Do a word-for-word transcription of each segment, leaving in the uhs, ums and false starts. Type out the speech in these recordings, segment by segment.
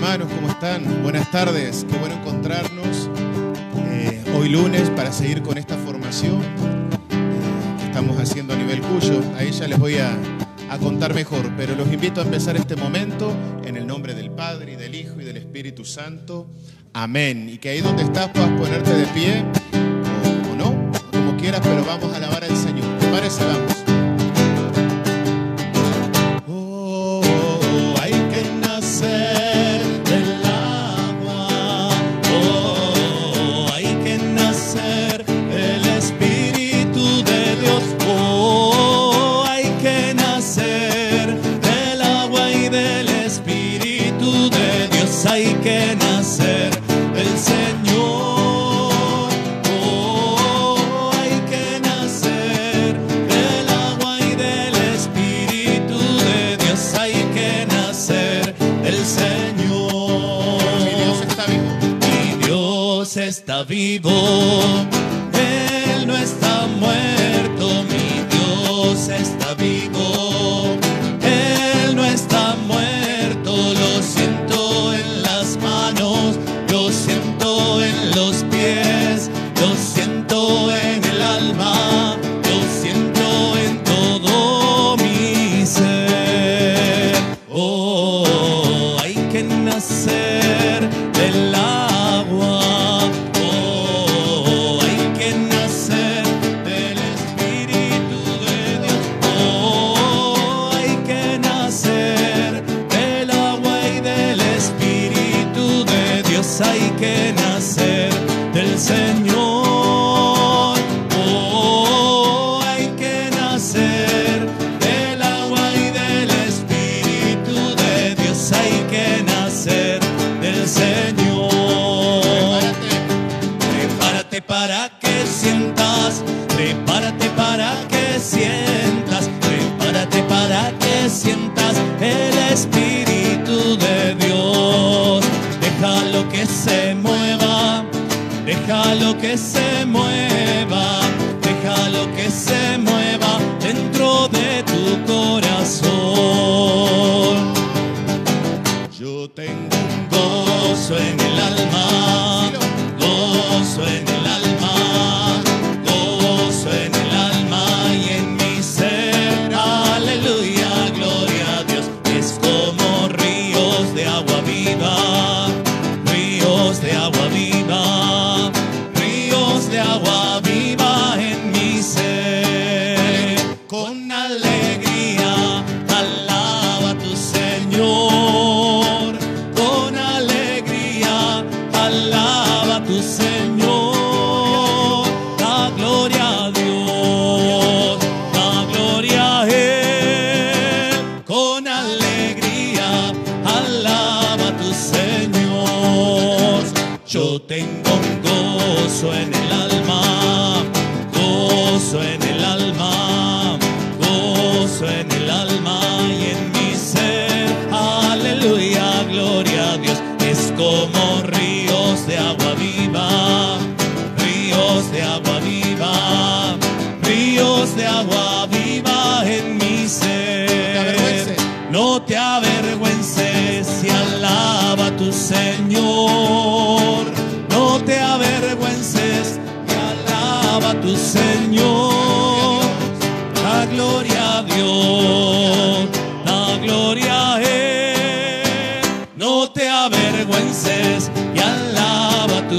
hermanos, ¿cómo están? Buenas tardes, qué bueno encontrarnos eh, hoy lunes para seguir con esta formación eh, que estamos haciendo a nivel Cuyo. Ahí ya les voy a, a contar mejor, pero los invito a empezar este momento en el nombre del Padre, y del Hijo, y del Espíritu Santo. Amén. Y que ahí donde estás puedas ponerte de pie, o, o no, como quieras, pero vamos a alabar al Señor. ¿Te parece? Vamos. Hay que nacer del Señor, oh, hay que nacer del agua y del Espíritu de Dios, hay que nacer del Señor. Mi Dios está vivo. Mi Dios está vivo, Él no está muerto, mi Dios está vivo, Él no está muerto, lo siento en las manos, lo siento en los pies, lo siento en el alma, lo siento en todo mi ser. Oh, hay que nacer del agua, oh, hay que nacer del Espíritu de Dios, oh, hay que nacer del agua y del Espíritu de Dios, hay que nacer del Señor, oh, hay que nacer del agua y del Espíritu de Dios, hay que nacer del Señor. Prepárate para que sientas, prepárate para que sientas, prepárate para que sientas el Espíritu de Dios. Déjalo que se mueva, déjalo que se mueva, déjalo que se mueva dentro de tu corazón. Yo tengo un gozo en el alma, gozo en el alma, gozo en el alma y en mi ser. Aleluya, gloria a Dios. Es como ríos de agua viva, ríos de agua viva, ríos de agua viva en mi ser. Con alegría alaba a tu Señor, con alegría alaba a tu Señor. Da gloria a Dios, da gloria a Él, con alegría alaba a tu Señor. Yo tengo un gozo en el alma, gozo en el alma, gozo en el alma y en mi ser. Aleluya, gloria a Dios. Es como ríos de agua viva, ríos de agua viva, ríos de agua viva en mi ser. No te avergüences si alaba a tu Señor, no te avergüences y alaba a tu Señor. Da gloria a Dios, da gloria a Él, no te avergüences y alaba a tu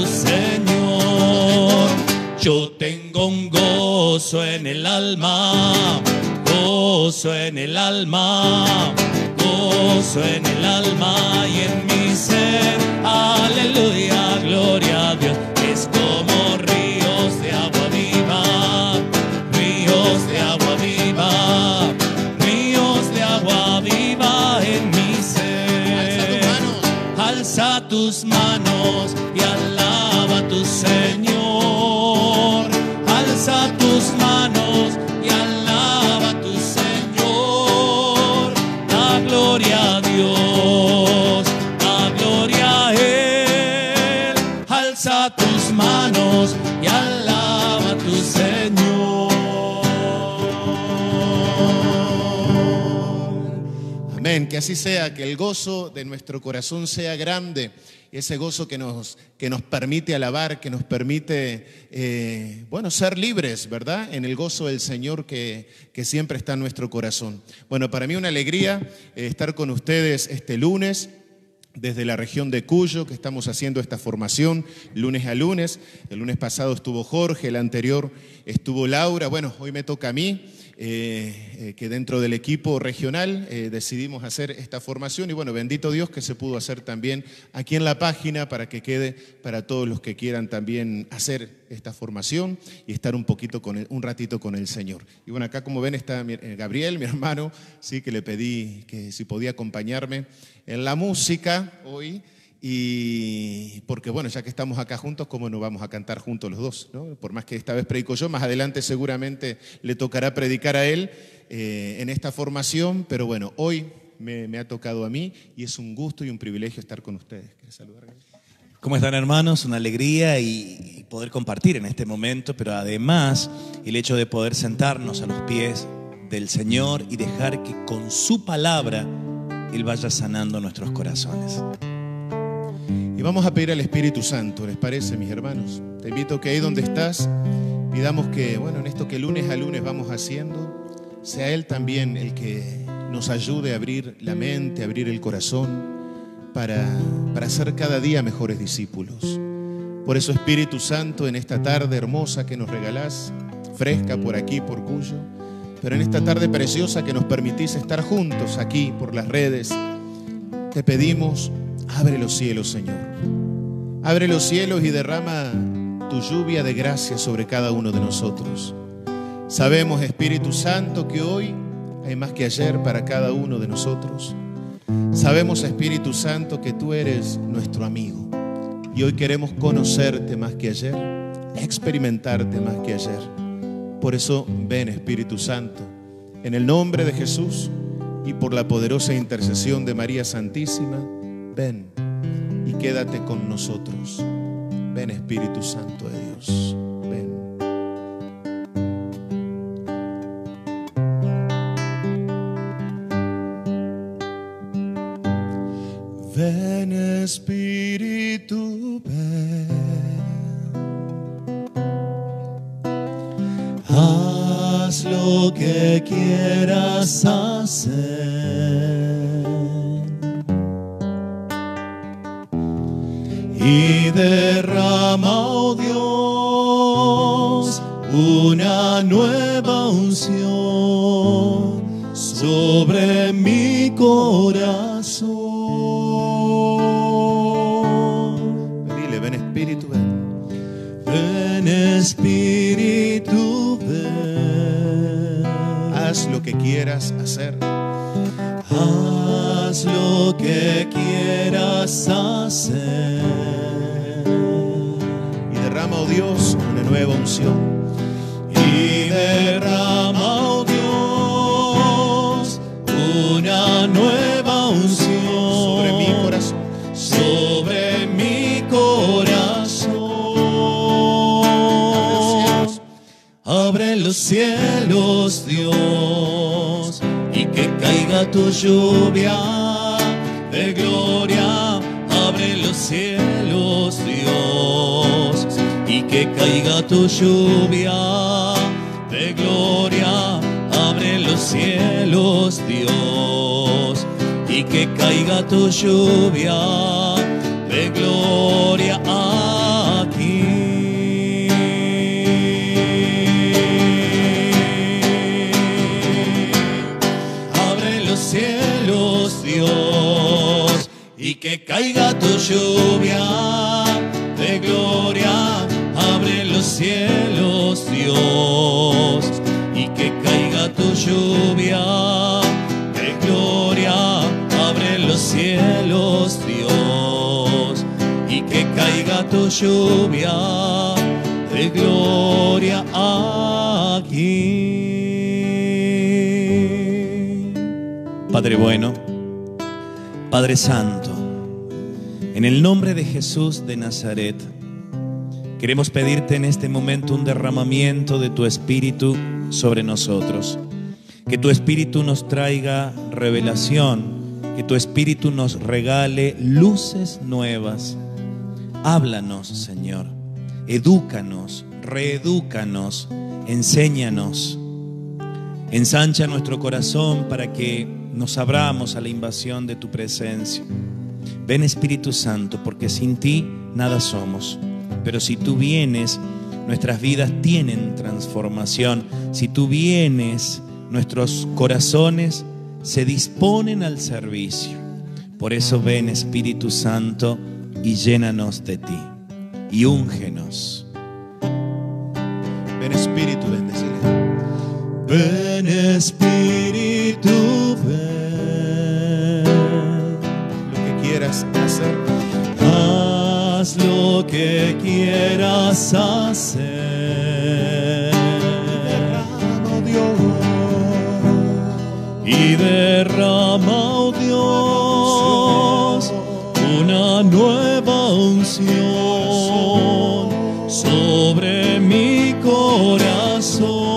Señor. Yo tengo un gozo en el alma, gozo en el alma, gozo en el alma y en mi ser. Aleluya, gloria a Dios. Es como ríos de agua viva, ríos de agua viva, ríos de agua viva en mi ser. Alza tus manos y alaba a tu Señor. Alza tus manos y alaba a tu Señor. Da gloria a Dios, da gloria a Él. Alza tus manos y alaba a tu Señor. Amén, que así sea, que el gozo de nuestro corazón sea grande, ese gozo que nos, que nos permite alabar, que nos permite, eh, bueno, ser libres, ¿verdad? En el gozo del Señor que, que siempre está en nuestro corazón. Bueno, para mí una alegría eh, estar con ustedes este lunes, desde la región de Cuyo, que estamos haciendo esta formación lunes a lunes. El lunes pasado estuvo Jorge, el anterior estuvo Laura. Bueno, hoy me toca a mí. Eh, eh, que dentro del equipo regional eh, decidimos hacer esta formación y bueno, bendito Dios que se pudo hacer también aquí en la página para que quede para todos los que quieran también hacer esta formación y estar un poquito con el, un ratito con el Señor. Y bueno, acá como ven está mi, eh, Gabriel, mi hermano, sí, que le pedí que si podía acompañarme en la música hoy. Y porque bueno, ya que estamos acá juntos, ¿cómo no vamos a cantar juntos los dos, ¿no? Por más que esta vez predico yo, más adelante seguramente le tocará predicar a él eh, en esta formación, pero bueno, hoy me, me ha tocado a mí y es un gusto y un privilegio estar con ustedes. ¿Quieres saludar? ¿Cómo están, hermanos? Una alegría y poder compartir en este momento, pero además el hecho de poder sentarnos a los pies del Señor y dejar que con su palabra Él vaya sanando nuestros corazones. Y vamos a pedir al Espíritu Santo, ¿les parece, mis hermanos? Te invito que ahí donde estás, pidamos que, bueno, en esto que lunes a lunes vamos haciendo, sea Él también el que nos ayude a abrir la mente, a abrir el corazón, para, para ser cada día mejores discípulos. Por eso, Espíritu Santo, en esta tarde hermosa que nos regalás, fresca por aquí, por Cuyo, pero en esta tarde preciosa que nos permitís estar juntos aquí por las redes, te pedimos, abre los cielos, Señor. Abre los cielos y derrama tu lluvia de gracia sobre cada uno de nosotros. Sabemos, Espíritu Santo, que hoy hay más que ayer para cada uno de nosotros. Sabemos, Espíritu Santo, que tú eres nuestro amigo. Y hoy queremos conocerte más que ayer, experimentarte más que ayer. Por eso, ven, Espíritu Santo, en el nombre de Jesús y por la poderosa intercesión de María Santísima, ven y quédate con nosotros. Ven, Espíritu Santo de Dios, ven. Ven, Espíritu, ven. Haz lo que quieras hacer. Y derrama, oh Dios, una nueva unción sobre mi corazón. Dile, ven Espíritu, ven. Ven Espíritu, ven. Haz lo que quieras hacer. Haz lo que quieras hacer. Y derrama, oh Dios, una nueva unción. Y derrama, oh Dios, una nueva unción sobre mi corazón. Sobre mi corazón. Abre los cielos, Dios, y que caiga tu lluvia de gloria. Abre los cielos, Dios, y que caiga tu lluvia de gloria. Abre los cielos, Dios, y que caiga tu lluvia de gloria aquí. Abre los cielos, Dios, y que caiga tu lluvia de gloria. Abre los cielos, Dios, y que caiga tu lluvia de gloria. Abre los cielos, Dios, y que caiga tu lluvia de gloria aquí. Padre bueno, Padre Santo, en el nombre de Jesús de Nazaret, queremos pedirte en este momento un derramamiento de tu Espíritu sobre nosotros. Que tu Espíritu nos traiga revelación que tu Espíritu nos regale luces nuevas. Háblanos, Señor, edúcanos, reedúcanos, enséñanos. Ensancha nuestro corazón para que nos abramos a la invasión de tu presencia. Ven, Espíritu Santo, porque sin ti nada somos. Pero si tú vienes, nuestras vidas tienen transformación. Si tú vienes, nuestros corazones se disponen al servicio. Por eso ven, Espíritu Santo, y llénanos de ti. Y úngenos. Ven, Espíritu, bendecile. Ven, Espíritu, ven. Lo que quieras hacer. Haz lo que quieras hacer. Derrama, oh Dios. Y derrama, oh Dios, una nueva unción sobre mi corazón.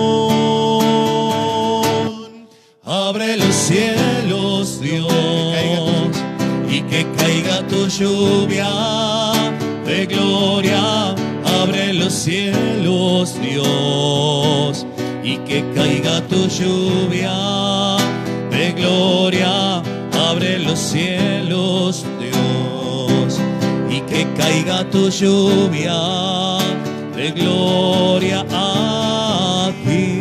Abre los cielos, Dios, y que caiga tu lluvia de gloria. Abre los cielos, Dios, y que caiga tu lluvia de gloria. Abre los cielos, Dios, y que caiga tu lluvia de gloria aquí.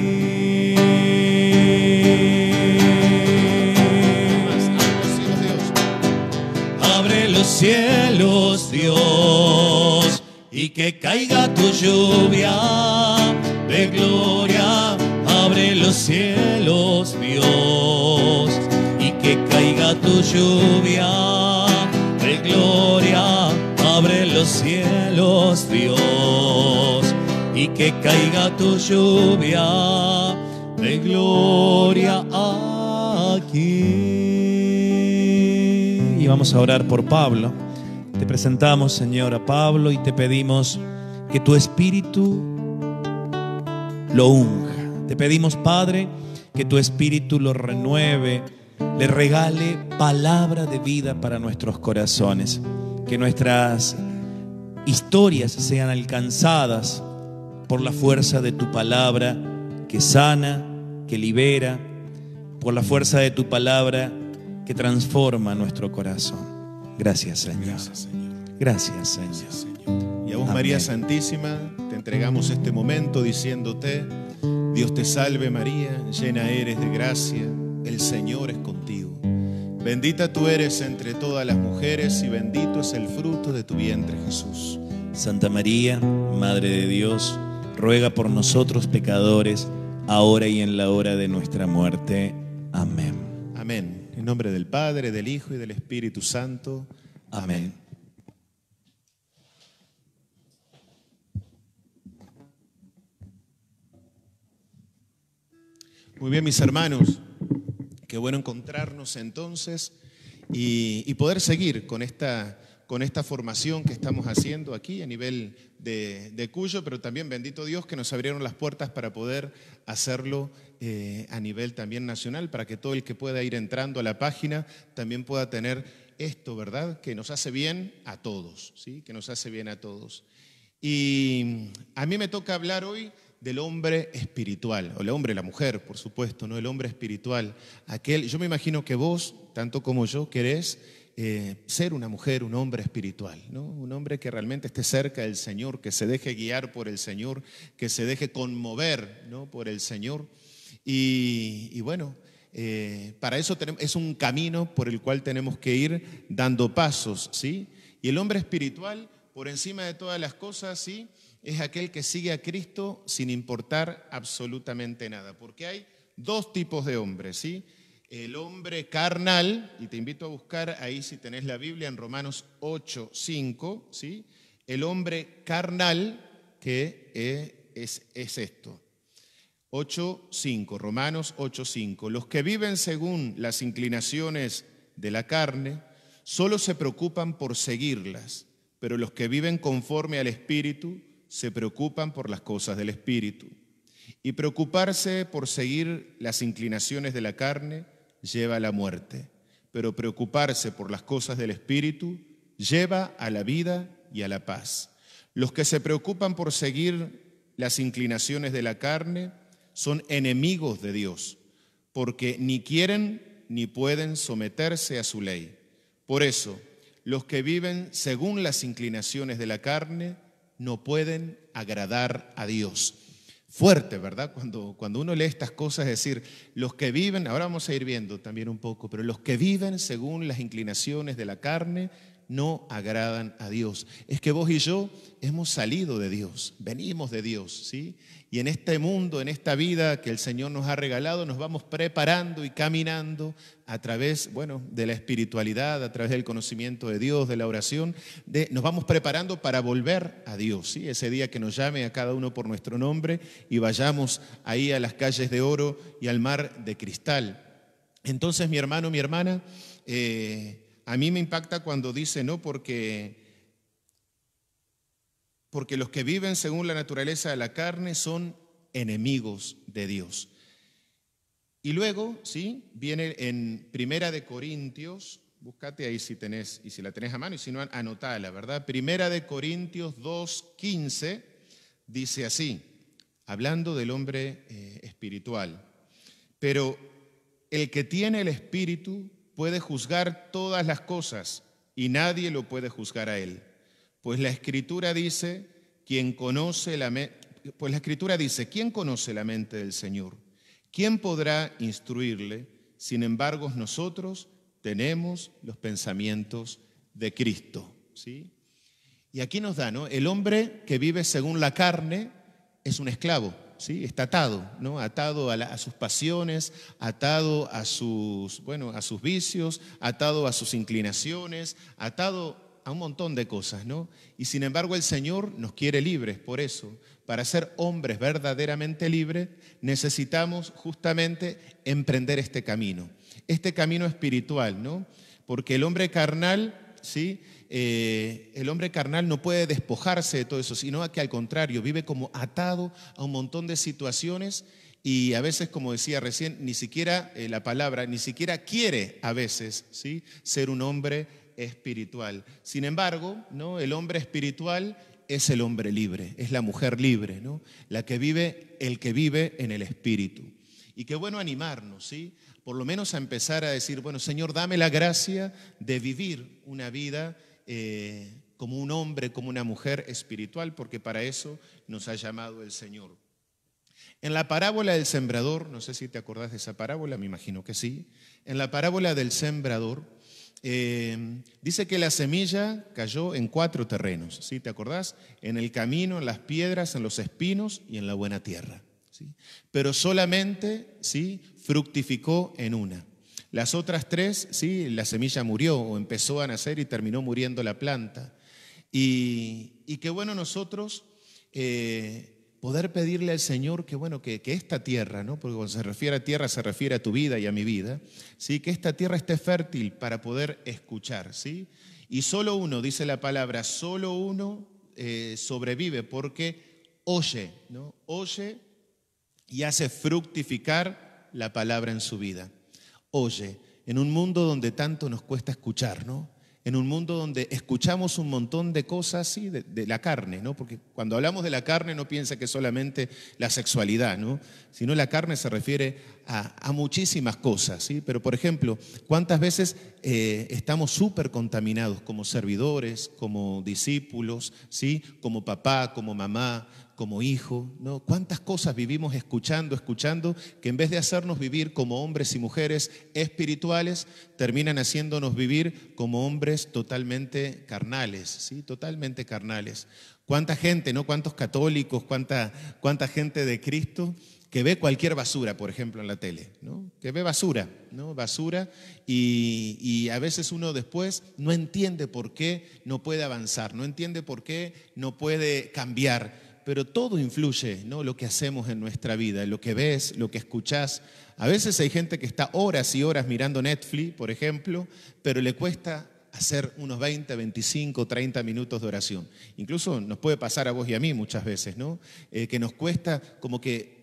Abre los cielos, Dios, y que caiga tu lluvia de gloria. Abre los cielos, Dios, y que caiga tu lluvia de gloria. Abre los cielos, Dios, y que caiga tu lluvia de gloria aquí. Y vamos a orar por Pablo. Te presentamos, Señor, a Pablo y te pedimos que tu Espíritu lo unja. Te pedimos, Padre, que tu Espíritu lo renueve, le regale palabra de vida para nuestros corazones. Que nuestras historias sean alcanzadas por la fuerza de tu palabra que sana, que libera, por la fuerza de tu palabra que transforma nuestro corazón. Gracias, Señor. Gracias, Señor. Gracias, Señor. Gracias, Señor. Y a vos, Amén. María Santísima, te entregamos este momento diciéndote: Dios te salve, María, llena eres de gracia, el Señor es contigo. Bendita tú eres entre todas las mujeres y bendito es el fruto de tu vientre, Jesús. Santa María, Madre de Dios, ruega por nosotros pecadores, ahora y en la hora de nuestra muerte. Amén. Amén. En nombre del Padre, del Hijo y del Espíritu Santo. Amén. Muy bien, mis hermanos, qué bueno encontrarnos entonces y, y poder seguir con esta, con esta formación que estamos haciendo aquí a nivel de, de Cuyo, pero también bendito Dios que nos abrieron las puertas para poder hacerlo eh, a nivel también nacional, para que todo el que pueda ir entrando a la página también pueda tener esto, ¿verdad? Que nos hace bien a todos, ¿sí? Que nos hace bien a todos. Y a mí me toca hablar hoy del hombre espiritual, o el hombre, la mujer, por supuesto, ¿no? El hombre espiritual, aquel, yo me imagino que vos, tanto como yo, querés eh, ser una mujer, un hombre espiritual, ¿no? Un hombre que realmente esté cerca del Señor, que se deje guiar por el Señor, que se deje conmover, ¿no? Por el Señor. Y, y bueno, eh, para eso tenemos, es un camino por el cual tenemos que ir dando pasos, ¿sí? Y el hombre espiritual, por encima de todas las cosas, ¿sí?, es aquel que sigue a Cristo sin importar absolutamente nada. Porque hay dos tipos de hombres, ¿sí? El hombre carnal, y te invito a buscar ahí si tenés la Biblia en Romanos ocho, cinco, ¿sí? El hombre carnal, que es, es esto. ocho, cinco, Romanos ocho, cinco. Los que viven según las inclinaciones de la carne solo se preocupan por seguirlas, pero los que viven conforme al Espíritu se preocupan por las cosas del Espíritu. Y preocuparse por seguir las inclinaciones de la carne lleva a la muerte, pero preocuparse por las cosas del Espíritu lleva a la vida y a la paz. Los que se preocupan por seguir las inclinaciones de la carne son enemigos de Dios, porque ni quieren ni pueden someterse a su ley. Por eso, los que viven según las inclinaciones de la carne no pueden agradar a Dios. Fuerte, ¿verdad? Cuando, cuando uno lee estas cosas, es decir, los que viven, ahora vamos a ir viendo también un poco, pero los que viven según las inclinaciones de la carne no agradan a Dios. Es que vos y yo hemos salido de Dios, venimos de Dios, ¿sí? Y en este mundo, en esta vida que el Señor nos ha regalado, nos vamos preparando y caminando a través, bueno, de la espiritualidad, a través del conocimiento de Dios, de la oración, de, nos vamos preparando para volver a Dios, ¿sí? Ese día que nos llame a cada uno por nuestro nombre y vayamos ahí a las calles de oro y al mar de cristal. Entonces, mi hermano, mi hermana, eh, a mí me impacta cuando dice, no, porque, porque los que viven según la naturaleza de la carne son enemigos de Dios. Y luego, ¿sí? Viene en Primera de Corintios, búscate ahí si tenés, y si la tenés a mano, y si no, anotala, ¿verdad? Primera de Corintios dos quince dice así, hablando del hombre eh, espiritual, pero el que tiene el Espíritu puede juzgar todas las cosas y nadie lo puede juzgar a él. Pues la Escritura dice, quien conoce la me- pues la Escritura dice, ¿quién conoce la mente del Señor? ¿Quién podrá instruirle? Sin embargo, nosotros tenemos los pensamientos de Cristo, ¿sí? Y aquí nos da, ¿no? El hombre que vive según la carne es un esclavo. ¿Sí? Está atado, ¿no? Atado a, la, a sus pasiones, atado a sus, bueno, a sus vicios, atado a sus inclinaciones, atado a un montón de cosas, ¿no? Y sin embargo el Señor nos quiere libres. Por eso, para ser hombres verdaderamente libres, necesitamos justamente emprender este camino, este camino espiritual, ¿no? Porque el hombre carnal, ¿sí? Eh, el hombre carnal no puede despojarse de todo eso, sino que al contrario, vive como atado a un montón de situaciones y a veces, como decía recién, ni siquiera eh, la palabra, ni siquiera quiere a veces, ¿sí? Ser un hombre espiritual. Sin embargo, ¿no? El hombre espiritual es el hombre libre, es la mujer libre, ¿no? La que vive, el que vive en el Espíritu. Y qué bueno animarnos, ¿sí? Por lo menos a empezar a decir, bueno, Señor, dame la gracia de vivir una vida Eh, como un hombre, como una mujer espiritual, porque para eso nos ha llamado el Señor. En la parábola del sembrador, no sé si te acordás de esa parábola, me imagino que sí, en la parábola del sembrador, eh, dice que la semilla cayó en cuatro terrenos, ¿sí? ¿Te acordás? En el camino, en las piedras, en los espinos y en la buena tierra, ¿sí? Pero solamente, ¿sí? Fructificó en una. Las otras tres, sí, la semilla murió o empezó a nacer y terminó muriendo la planta. Y, y qué bueno nosotros eh, poder pedirle al Señor que, bueno, que, que esta tierra, ¿no? Porque cuando se refiere a tierra se refiere a tu vida y a mi vida, ¿sí? Que esta tierra esté fértil para poder escuchar, ¿sí? Y solo uno, dice la palabra, solo uno eh, sobrevive porque oye, ¿no? Oye y hace fructificar la palabra en su vida. Oye, en un mundo donde tanto nos cuesta escuchar, ¿no? En un mundo donde escuchamos un montón de cosas, sí, de, de la carne, ¿no? Porque cuando hablamos de la carne no piensa que solamente la sexualidad, ¿no? Sino la carne se refiere a, a muchísimas cosas, ¿sí? Pero, por ejemplo, ¿cuántas veces eh, estamos súper contaminados como servidores, como discípulos, ¿sí? Como papá, como mamá, como hijo, ¿no? ¿Cuántas cosas vivimos escuchando, escuchando, que en vez de hacernos vivir como hombres y mujeres espirituales, terminan haciéndonos vivir como hombres totalmente carnales, ¿sí? Totalmente carnales. ¿Cuánta gente, no? ¿Cuántos católicos, cuánta, cuánta gente de Cristo que ve cualquier basura, por ejemplo, en la tele, ¿no? Que ve basura, ¿no? Basura y, y a veces uno después no entiende por qué no puede avanzar, no entiende por qué no puede cambiar. Pero todo influye, ¿no? Lo que hacemos en nuestra vida, lo que ves, lo que escuchás. A veces hay gente que está horas y horas mirando Netflix, por ejemplo, pero le cuesta hacer unos veinte, veinticinco, treinta minutos de oración. Incluso nos puede pasar a vos y a mí muchas veces, ¿no? Eh, que nos cuesta como que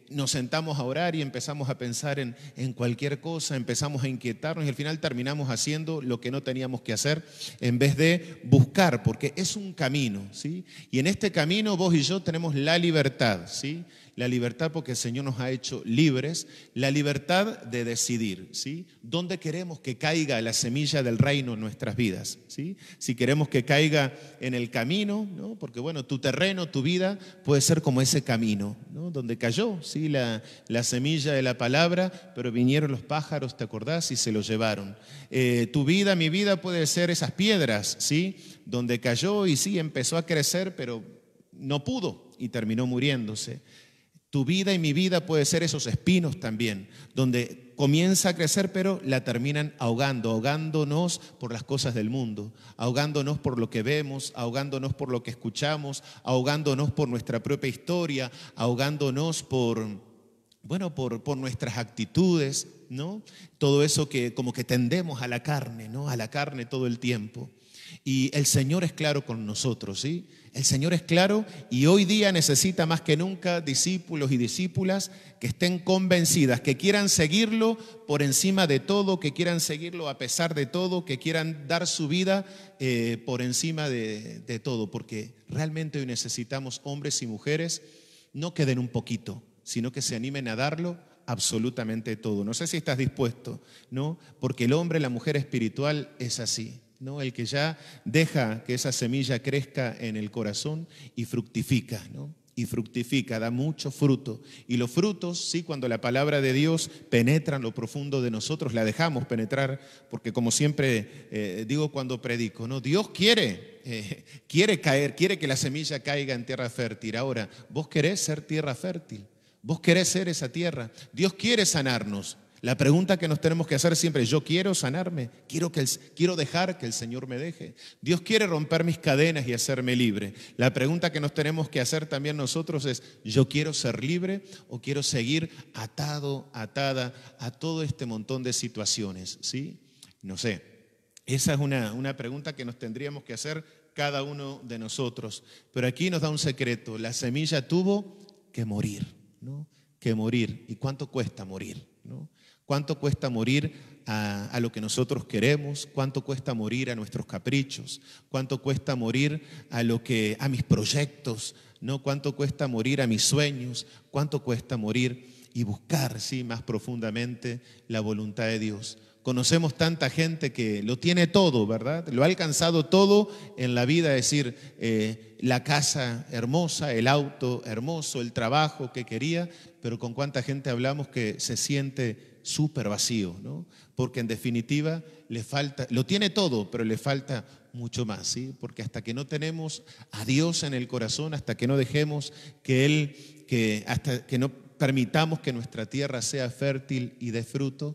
nos sentamos a orar y empezamos a pensar en, en cualquier cosa, empezamos a inquietarnos y al final terminamos haciendo lo que no teníamos que hacer en vez de buscar, porque es un camino, ¿sí? Y en este camino vos y yo tenemos la libertad, ¿sí? La libertad porque el Señor nos ha hecho libres, la libertad de decidir, ¿sí? ¿Dónde queremos que caiga la semilla del reino en nuestras vidas? ¿Sí? Si queremos que caiga en el camino, ¿no? Porque bueno, tu terreno, tu vida puede ser como ese camino, ¿no? Donde cayó, ¿sí? la, la semilla de la palabra, pero vinieron los pájaros, ¿te acordás? Y se lo llevaron. Eh, tu vida, mi vida puede ser esas piedras, ¿sí? Donde cayó y sí, empezó a crecer, pero no pudo y terminó muriéndose. Tu vida y mi vida puede ser esos espinos también, donde comienza a crecer pero la terminan ahogando, ahogándonos por las cosas del mundo, ahogándonos por lo que vemos, ahogándonos por lo que escuchamos, ahogándonos por nuestra propia historia, ahogándonos por, bueno, por, por nuestras actitudes, ¿no? Todo eso que como que tendemos a la carne, ¿no? A la carne todo el tiempo. Y el Señor es claro con nosotros, ¿sí? El Señor es claro y hoy día necesita más que nunca discípulos y discípulas que estén convencidas, que quieran seguirlo por encima de todo, que quieran seguirlo a pesar de todo, que quieran dar su vida eh, por encima de, de todo, porque realmente hoy necesitamos hombres y mujeres no que den un poquito, sino que se animen a darlo absolutamente todo. No sé si estás dispuesto, ¿no? Porque el hombre, la mujer espiritual es así, ¿no? El que ya deja que esa semilla crezca en el corazón y fructifica, ¿no? Y fructifica, da mucho fruto. Y los frutos, sí, cuando la palabra de Dios penetra en lo profundo de nosotros, la dejamos penetrar, porque como siempre eh, digo cuando predico, ¿no? Dios quiere, eh, quiere caer, quiere que la semilla caiga en tierra fértil. Ahora, vos querés ser tierra fértil, vos querés ser esa tierra. Dios quiere sanarnos. La pregunta que nos tenemos que hacer siempre es, ¿yo quiero sanarme? ¿Quiero, que el, quiero dejar que el Señor me deje? Dios quiere romper mis cadenas y hacerme libre. La pregunta que nos tenemos que hacer también nosotros es, ¿yo quiero ser libre o quiero seguir atado, atada a todo este montón de situaciones? ¿Sí? No sé. Esa es una, una pregunta que nos tendríamos que hacer cada uno de nosotros. Pero aquí nos da un secreto. La semilla tuvo que morir, ¿no? Que morir. ¿Y cuánto cuesta morir, ¿no? ¿Cuánto cuesta morir a, a lo que nosotros queremos? ¿Cuánto cuesta morir a nuestros caprichos? ¿Cuánto cuesta morir a, lo que, a mis proyectos? ¿No? ¿Cuánto cuesta morir a mis sueños? ¿Cuánto cuesta morir y buscar, sí, más profundamente la voluntad de Dios? Conocemos tanta gente que lo tiene todo, ¿verdad? Lo ha alcanzado todo en la vida, es decir, eh, la casa hermosa, el auto hermoso, el trabajo que quería, pero con cuánta gente hablamos que se siente súper vacío, ¿no? Porque en definitiva le falta, lo tiene todo, pero le falta mucho más, ¿sí? Porque hasta que no tenemos a Dios en el corazón, hasta que no dejemos que Él, que hasta que no permitamos que nuestra tierra sea fértil y dé fruto,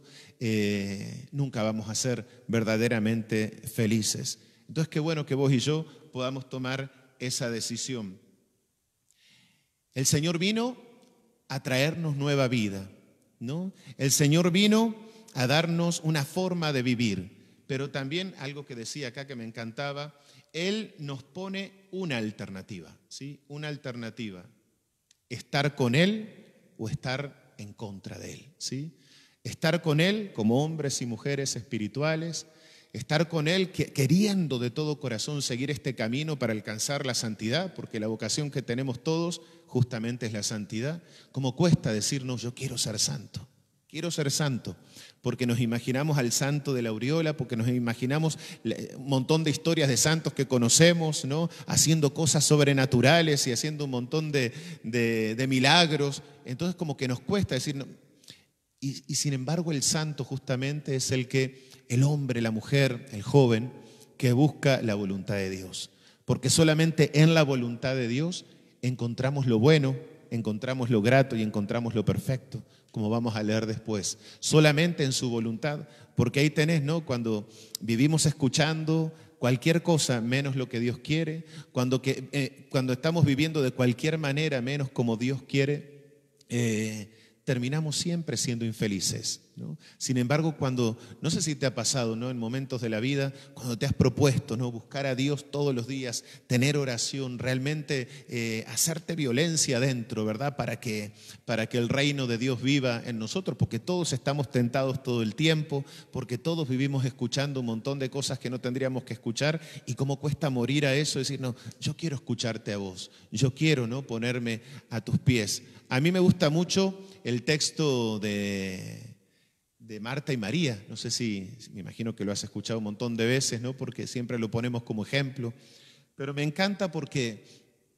eh, nunca vamos a ser verdaderamente felices. Entonces, qué bueno que vos y yo podamos tomar esa decisión. El Señor vino a traernos nueva vida, ¿no? El Señor vino a darnos una forma de vivir, pero también algo que decía acá que me encantaba, Él nos pone una alternativa, ¿sí? Una alternativa, estar con Él o estar en contra de Él, ¿sí? Estar con Él como hombres y mujeres espirituales, estar con Él que, queriendo de todo corazón seguir este camino para alcanzar la santidad, porque la vocación que tenemos todos justamente es la santidad. Como cuesta decirnos, yo quiero ser santo, quiero ser santo, porque nos imaginamos al santo de la aureola, porque nos imaginamos un montón de historias de santos que conocemos, ¿no? Haciendo cosas sobrenaturales y haciendo un montón de, de, de milagros. Entonces como que nos cuesta decir, no. y, y sin embargo el santo justamente es el que, el hombre, la mujer, el joven, que busca la voluntad de Dios. Porque solamente en la voluntad de Dios encontramos lo bueno, encontramos lo grato y encontramos lo perfecto, como vamos a leer después. Solamente en su voluntad, porque ahí tenés, ¿no? Cuando vivimos escuchando cualquier cosa menos lo que Dios quiere, cuando, que, eh, cuando estamos viviendo de cualquier manera menos como Dios quiere, eh, terminamos siempre siendo infelices, ¿no? Sin embargo, cuando, no sé si te ha pasado, ¿no?, en momentos de la vida, cuando te has propuesto, ¿no?, buscar a Dios todos los días, tener oración, realmente eh, hacerte violencia dentro, ¿verdad?, para que, para que el reino de Dios viva en nosotros, porque todos estamos tentados todo el tiempo, porque todos vivimos escuchando un montón de cosas que no tendríamos que escuchar, y cómo cuesta morir a eso, decir, no, yo quiero escucharte a vos, yo quiero, ¿no?, ponerme a tus pies. A mí me gusta mucho el texto de, de Marta y María. No sé si, me imagino que lo has escuchado un montón de veces, ¿no?, porque siempre lo ponemos como ejemplo. Pero me encanta porque,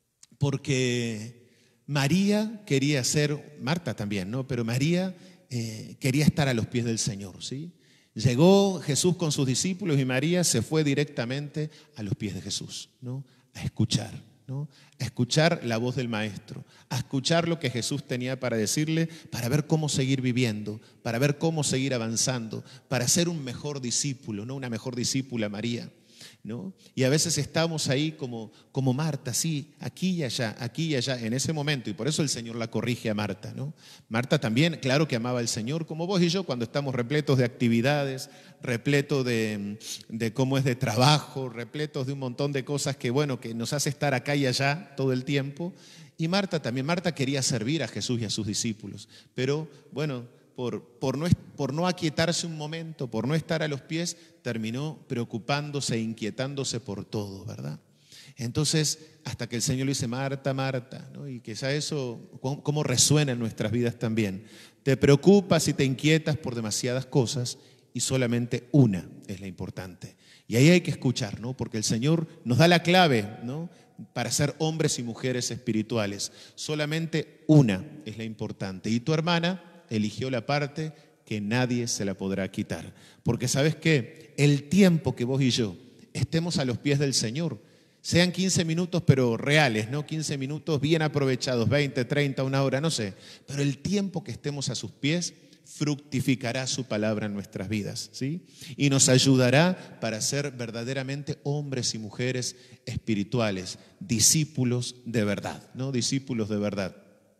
porque María quería ser, Marta también, ¿no?, pero María eh, quería estar a los pies del Señor, ¿sí? Llegó Jesús con sus discípulos y María se fue directamente a los pies de Jesús, ¿no?, a escuchar, ¿no?, a escuchar la voz del Maestro, a escuchar lo que Jesús tenía para decirle, para ver cómo seguir viviendo, para ver cómo seguir avanzando, para ser un mejor discípulo, ¿no?, una mejor discípula María, ¿no? Y a veces estamos ahí como, como Marta, sí, aquí y allá, aquí y allá, en ese momento, y por eso el Señor la corrige a Marta, ¿no? Marta también, claro que amaba al Señor, como vos y yo, cuando estamos repletos de actividades, repletos de, de cómo es de trabajo, repletos de un montón de cosas que, bueno, que nos hace estar acá y allá todo el tiempo. Y Marta también, Marta quería servir a Jesús y a sus discípulos, pero bueno, Por, por, no, por no aquietarse un momento, por no estar a los pies, terminó preocupándose e inquietándose por todo, ¿verdad? Entonces, hasta que el Señor le dice, Marta, Marta, ¿no? Y quizá eso, cómo, cómo resuena en nuestras vidas también. Te preocupas y te inquietas por demasiadas cosas y solamente una es la importante. Y ahí hay que escuchar, ¿no?, porque el Señor nos da la clave, ¿no?, para ser hombres y mujeres espirituales. Solamente una es la importante. Y tu hermana eligió la parte que nadie se la podrá quitar. Porque ¿sabes qué? El tiempo que vos y yo estemos a los pies del Señor, sean quince minutos pero reales, ¿no?, quince minutos bien aprovechados, veinte, treinta, una hora, no sé, pero el tiempo que estemos a sus pies fructificará su palabra en nuestras vidas, ¿sí? Y nos ayudará para ser verdaderamente hombres y mujeres espirituales, discípulos de verdad, ¿no?, discípulos de verdad.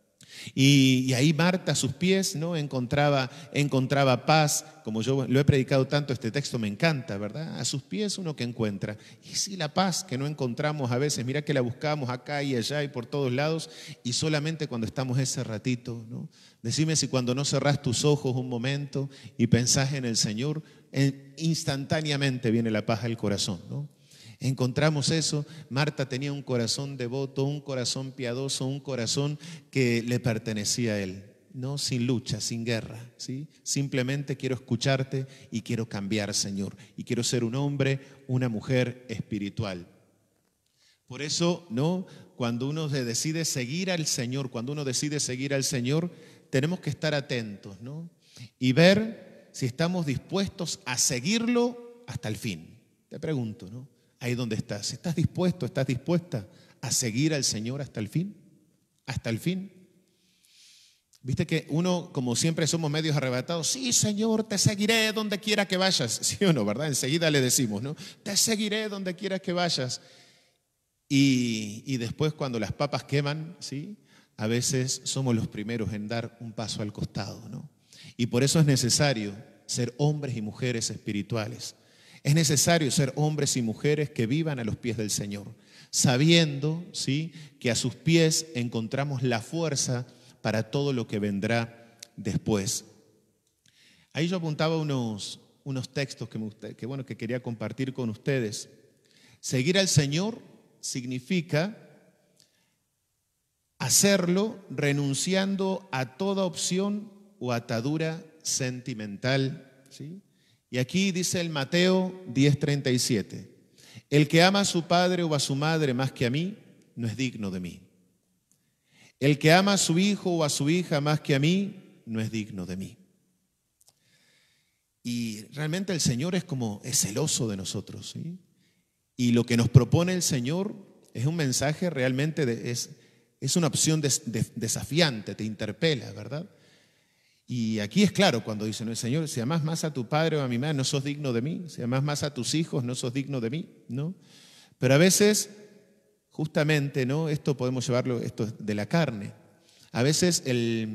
Y, y ahí Marta a sus pies, ¿no?, encontraba, encontraba paz. Como yo lo he predicado tanto, este texto me encanta, ¿verdad? A sus pies uno que encuentra. Y sí, la paz que no encontramos a veces, mira que la buscamos acá y allá y por todos lados, y solamente cuando estamos ese ratito, ¿no? Decime si cuando no cerrás tus ojos un momento y pensás en el Señor, instantáneamente viene la paz al corazón, ¿no? Encontramos eso. Marta tenía un corazón devoto, un corazón piadoso, un corazón que le pertenecía a Él, ¿no?, sin lucha, sin guerra, ¿sí? Simplemente quiero escucharte y quiero cambiar, Señor, y quiero ser un hombre, una mujer espiritual. Por eso, ¿no?, cuando uno decide seguir al Señor, cuando uno decide seguir al Señor, tenemos que estar atentos, ¿no?, y ver si estamos dispuestos a seguirlo hasta el fin. Te pregunto, ¿no?, ahí donde estás, ¿estás dispuesto, estás dispuesta a seguir al Señor hasta el fin? ¿Hasta el fin? Viste que uno, como siempre somos medios arrebatados, sí, Señor, te seguiré donde quiera que vayas, ¿sí o no, verdad? Enseguida le decimos, ¿no? Te seguiré donde quiera que vayas. Y, y después cuando las papas queman, ¿sí?, a veces somos los primeros en dar un paso al costado, ¿no? Y por eso es necesario ser hombres y mujeres espirituales. Es necesario ser hombres y mujeres que vivan a los pies del Señor, sabiendo, ¿sí?, que a sus pies encontramos la fuerza para todo lo que vendrá después. Ahí yo apuntaba unos, unos textos que, me, que, bueno, que quería compartir con ustedes. Seguir al Señor significa hacerlo renunciando a toda opción o atadura sentimental, ¿sí? Y aquí dice el Mateo diez treinta y siete, el que ama a su padre o a su madre más que a mí, no es digno de mí. El que ama a su hijo o a su hija más que a mí, no es digno de mí. Y realmente el Señor es como, es celoso de nosotros, ¿sí? Y lo que nos propone el Señor es un mensaje realmente, de, es, es una opción des, de, desafiante, te interpela, ¿verdad? Y aquí es claro cuando dice, no, el Señor, si amás más a tu padre o a mi madre, no sos digno de mí. Si amás más a tus hijos, no sos digno de mí, ¿no? Pero a veces, justamente, ¿no?, esto podemos llevarlo, esto de la carne. A veces el,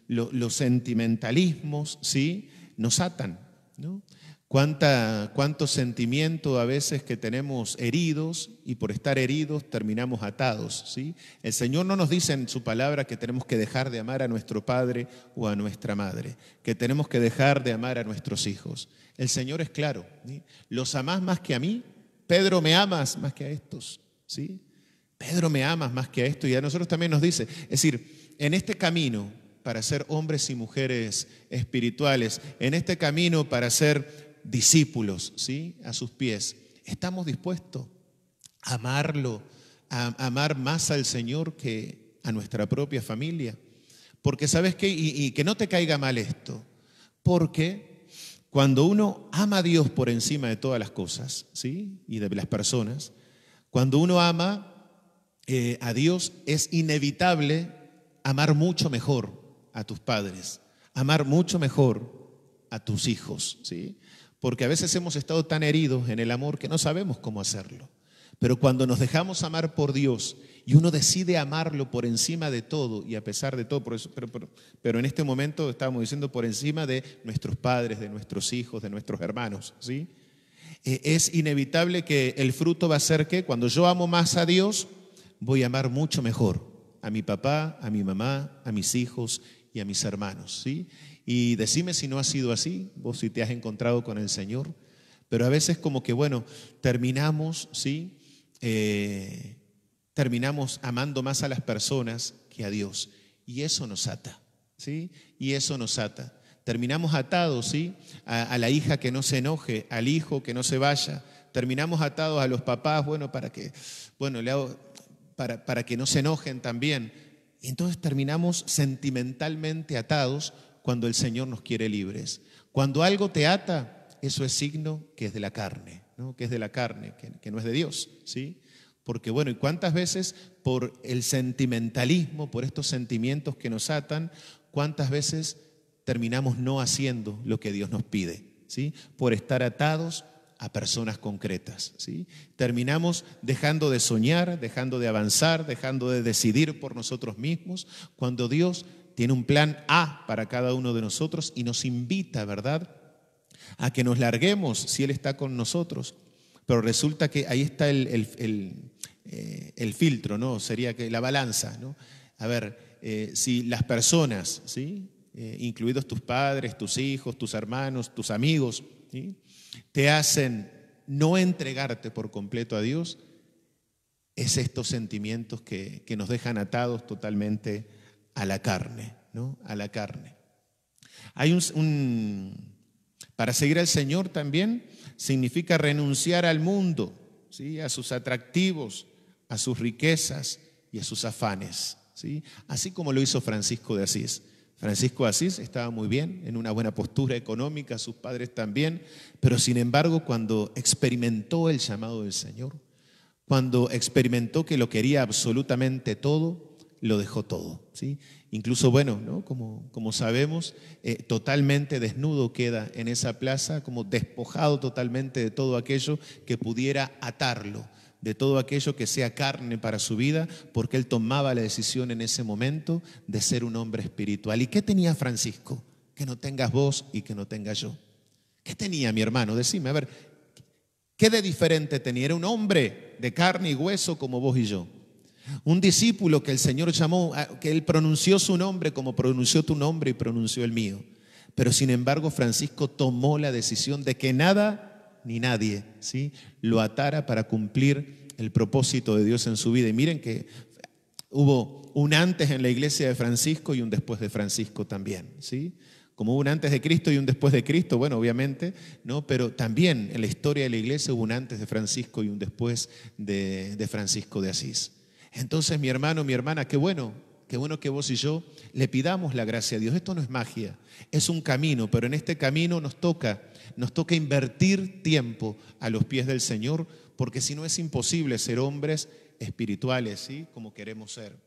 Lo, los sentimentalismos, ¿sí?, nos atan, ¿no? Cuánta, cuánto sentimiento a veces que tenemos heridos y por estar heridos terminamos atados, ¿sí? El Señor no nos dice en su palabra que tenemos que dejar de amar a nuestro padre o a nuestra madre, que tenemos que dejar de amar a nuestros hijos. El Señor es claro, ¿sí? ¿Los amás más que a mí? Pedro, ¿me amas más que a estos? ¿Sí? Pedro, ¿me amas más que a esto? Y a nosotros también nos dice, es decir, en este camino para ser hombres y mujeres espirituales, en este camino para ser discípulos, ¿sí?, a sus pies, ¿estamos dispuestos a amarlo, a amar más al Señor que a nuestra propia familia? Porque ¿sabes qué? Y, y que no te caiga mal esto, porque cuando uno ama a Dios por encima de todas las cosas, ¿sí?, y de las personas, cuando uno ama eh, a Dios, es inevitable amar mucho mejor a tus padres, amar mucho mejor a tus hijos, ¿sí? Porque a veces hemos estado tan heridos en el amor que no sabemos cómo hacerlo. Pero cuando nos dejamos amar por Dios y uno decide amarlo por encima de todo y a pesar de todo, por eso, pero, pero, pero en este momento estábamos diciendo por encima de nuestros padres, de nuestros hijos, de nuestros hermanos, ¿sí? Eh, es inevitable que el fruto va a ser que cuando yo amo más a Dios, voy a amar mucho mejor a mi papá, a mi mamá, a mis hijos y a mis hermanos, ¿sí? Y decime si no ha sido así, vos si te has encontrado con el Señor, pero a veces como que, bueno, terminamos, ¿sí? Eh, terminamos amando más a las personas que a Dios, y eso nos ata, ¿sí? Y eso nos ata. Terminamos atados, ¿sí?, a, a la hija que no se enoje, al hijo que no se vaya. Terminamos atados a los papás, bueno, para que, bueno, le hago, para, para que no se enojen también. Y entonces terminamos sentimentalmente atados cuando el Señor nos quiere libres. Cuando algo te ata, eso es signo que es de la carne, ¿no? Que es de la carne, que, que no es de Dios, ¿sí? Porque bueno, ¿y cuántas veces por el sentimentalismo, por estos sentimientos que nos atan, cuántas veces terminamos no haciendo lo que Dios nos pide, ¿sí? Por estar atados a personas concretas, ¿sí? Terminamos dejando de soñar, dejando de avanzar, dejando de decidir por nosotros mismos, cuando Dios tiene un plan A para cada uno de nosotros y nos invita, ¿verdad?, a que nos larguemos si Él está con nosotros. Pero resulta que ahí está el, el, el, eh, el filtro, ¿no? Sería que la balanza, ¿no? A ver, eh, si las personas, ¿sí?, eh, incluidos tus padres, tus hijos, tus hermanos, tus amigos, ¿sí?, te hacen no entregarte por completo a Dios, es estos sentimientos que, que nos dejan atados totalmente a la carne, ¿no? A la carne. Hay un, un para seguir al Señor también significa renunciar al mundo, ¿sí?, a sus atractivos, a sus riquezas y a sus afanes, ¿sí?, así como lo hizo Francisco de Asís. Francisco de Asís estaba muy bien, en una buena postura económica, sus padres también, pero sin embargo cuando experimentó el llamado del Señor, cuando experimentó que lo quería absolutamente todo, lo dejó todo, ¿sí? Incluso, bueno, ¿no?, como, como sabemos, eh, totalmente desnudo queda en esa plaza, como despojado totalmente de todo aquello que pudiera atarlo, de todo aquello que sea carne para su vida, porque él tomaba la decisión en ese momento de ser un hombre espiritual. ¿Y qué tenía Francisco? Que no tengas vos y que no tenga yo. ¿Qué tenía, mi hermano? Decime, a ver, ¿qué de diferente tenía? Era un hombre de carne y hueso como vos y yo. Un discípulo que el Señor llamó, que Él pronunció su nombre como pronunció tu nombre y pronunció el mío. Pero sin embargo Francisco tomó la decisión de que nada ni nadie, ¿sí?, lo atara para cumplir el propósito de Dios en su vida. Y miren que hubo un antes en la iglesia de Francisco y un después de Francisco también, ¿sí? Como hubo un antes de Cristo y un después de Cristo, bueno, obviamente, ¿no? Pero también en la historia de la iglesia hubo un antes de Francisco y un después de, de Francisco de Asís. Entonces, mi hermano, mi hermana, qué bueno, qué bueno que vos y yo le pidamos la gracia a Dios. Esto no es magia, es un camino, pero en este camino nos toca, nos toca invertir tiempo a los pies del Señor, porque si no es imposible ser hombres espirituales, ¿sí?, como queremos ser.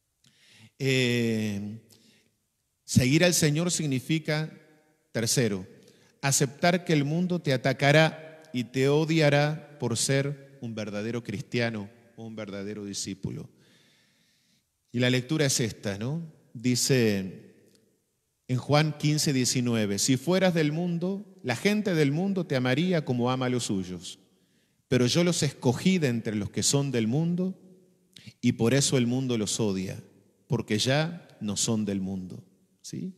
Eh, seguir al Señor significa, tercero, aceptar que el mundo te atacará y te odiará por ser un verdadero cristiano, un verdadero discípulo. Y la lectura es esta, ¿no? Dice, En Juan quince, diecinueve, si fueras del mundo, la gente del mundo te amaría como ama a los suyos, pero yo los escogí de entre los que son del mundo y por eso el mundo los odia, porque ya no son del mundo, ¿sí?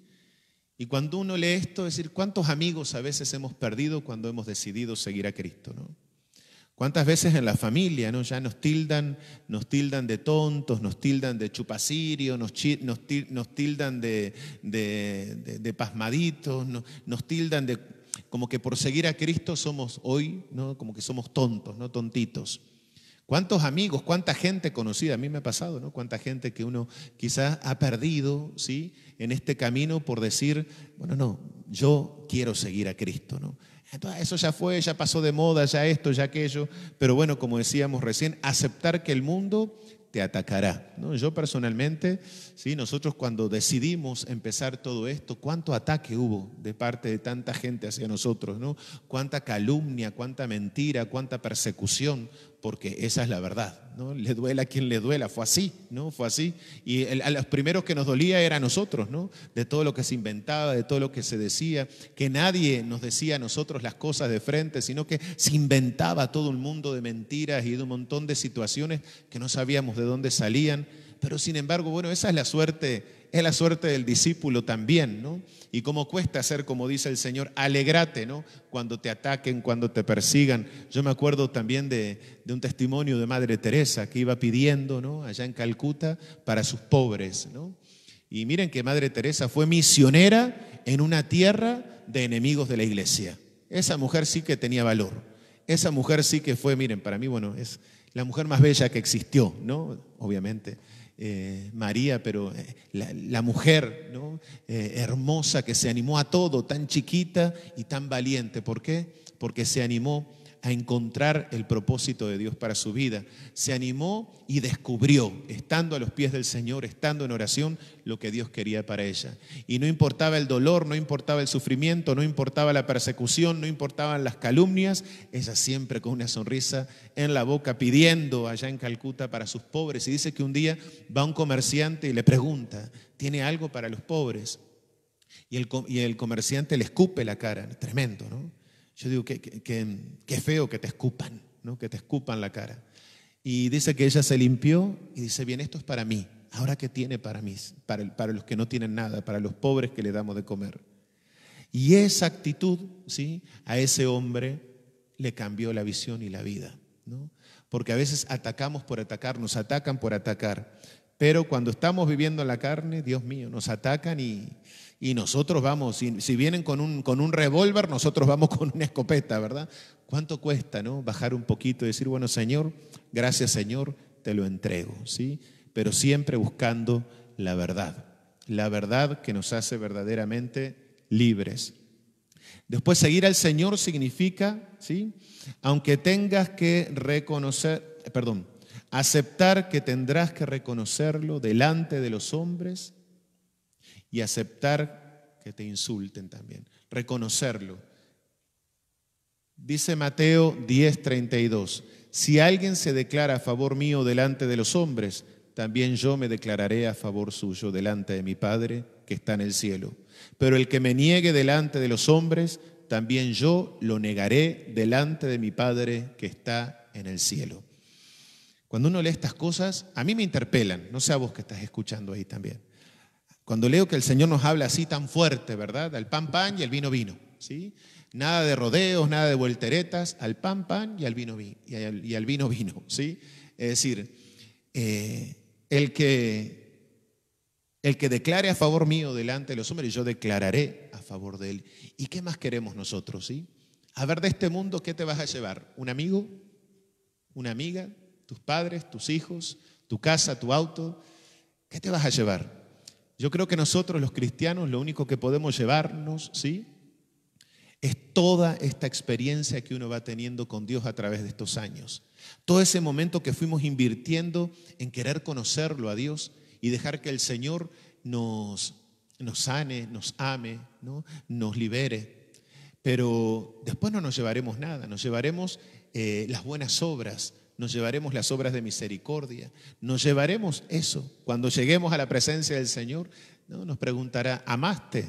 Y cuando uno lee esto, es decir, ¿cuántos amigos a veces hemos perdido cuando hemos decidido seguir a Cristo, ¿no? ¿Cuántas veces en la familia, ¿no? Ya nos tildan, nos tildan de tontos, nos tildan de chupacirio, nos, chi, nos, nos tildan de, de, de, de pasmaditos, nos, nos tildan de como que por seguir a Cristo somos hoy, ¿no? Como que somos tontos, ¿no? Tontitos. ¿Cuántos amigos, cuánta gente conocida? A mí me ha pasado, ¿no? Cuánta gente que uno quizás ha perdido, ¿sí? En este camino por decir, bueno, no, yo quiero seguir a Cristo, ¿no? Entonces, eso ya fue, ya pasó de moda, ya esto, ya aquello. Pero bueno, como decíamos recién, aceptar que el mundo te atacará, ¿no? Yo personalmente, ¿sí? Nosotros cuando decidimos empezar todo esto, cuánto ataque hubo de parte de tanta gente hacia nosotros, ¿no? Cuánta calumnia, cuánta mentira, cuánta persecución, porque esa es la verdad, ¿no? Le duela a quien le duela, fue así, ¿no? Fue así. Y el, a los primeros que nos dolía era a nosotros, ¿no? De todo lo que se inventaba, de todo lo que se decía, que nadie nos decía a nosotros las cosas de frente, sino que se inventaba todo un mundo de mentiras y de un montón de situaciones que no sabíamos de dónde salían. Pero sin embargo, bueno, esa es la suerte, es la suerte del discípulo también, ¿no? Y cómo cuesta ser, como dice el Señor, alegrate, ¿no? Cuando te ataquen, cuando te persigan. Yo me acuerdo también de, de un testimonio de Madre Teresa que iba pidiendo, ¿no? Allá en Calcuta para sus pobres, ¿no? Y miren que Madre Teresa fue misionera en una tierra de enemigos de la iglesia. Esa mujer sí que tenía valor. Esa mujer sí que fue, miren, para mí, bueno, es la mujer más bella que existió, ¿no? Obviamente. Eh, María, pero eh, la, la mujer, ¿no? eh, hermosa que se animó a todo, tan chiquita y tan valiente. ¿Por qué? Porque se animó a encontrar el propósito de Dios para su vida. Se animó y descubrió, estando a los pies del Señor, estando en oración, lo que Dios quería para ella. Y no importaba el dolor, no importaba el sufrimiento, no importaba la persecución, no importaban las calumnias, ella siempre con una sonrisa en la boca pidiendo allá en Calcuta para sus pobres. Y dice que un día va un comerciante y le pregunta, ¿tiene algo para los pobres? Y el, y el comerciante le escupe la cara, tremendo, ¿no? Yo digo, qué, qué, qué feo que te escupan, ¿no? Que te escupan la cara. Y dice que ella se limpió y dice, bien, esto es para mí. ¿Ahora qué tiene para mí? Para, el, para los que no tienen nada, para los pobres que le damos de comer. Y esa actitud, ¿sí? A ese hombre le cambió la visión y la vida, ¿no? Porque a veces atacamos por atacar, nos atacan por atacar. Pero cuando estamos viviendo en la carne, Dios mío, nos atacan y... Y nosotros vamos, si, si vienen con un, con un revólver, nosotros vamos con una escopeta, ¿verdad? ¿Cuánto cuesta, no? Bajar un poquito y decir, bueno, Señor, gracias, Señor, te lo entrego, ¿sí? Pero siempre buscando la verdad, la verdad que nos hace verdaderamente libres. Después, seguir al Señor significa, ¿sí? Aunque tengas que reconocer, perdón, aceptar que tendrás que reconocerlo delante de los hombres, y aceptar que te insulten también, reconocerlo. Dice Mateo diez, treinta y dos, si alguien se declara a favor mío delante de los hombres, también yo me declararé a favor suyo delante de mi Padre que está en el cielo. Pero el que me niegue delante de los hombres, también yo lo negaré delante de mi Padre que está en el cielo. Cuando uno lee estas cosas, a mí me interpelan, no sé a vos que estás escuchando ahí también. Cuando leo que el Señor nos habla así tan fuerte, ¿verdad? Al pan, pan y al vino, vino, ¿sí? Nada de rodeos, nada de volteretas, al pan, pan y al vino, vino, y al, y al vino, vino, ¿sí? Es decir, eh, el, que, el que declare a favor mío delante de los hombres, yo declararé a favor de él. ¿Y qué más queremos nosotros, sí? A ver, de este mundo, ¿qué te vas a llevar? ¿Un amigo? ¿Una amiga? ¿Tus padres? ¿Tus hijos? ¿Tu casa? ¿Tu auto? ¿Qué te vas a llevar? Yo creo que nosotros los cristianos lo único que podemos llevarnos, ¿sí? Es toda esta experiencia que uno va teniendo con Dios a través de estos años. Todo ese momento que fuimos invirtiendo en querer conocerlo a Dios y dejar que el Señor nos, nos sane, nos ame, ¿no? Nos libere. Pero después no nos llevaremos nada, nos llevaremos eh, las buenas obras, nos llevaremos las obras de misericordia, nos llevaremos eso. Cuando lleguemos a la presencia del Señor, ¿no? Nos preguntará, ¿amaste?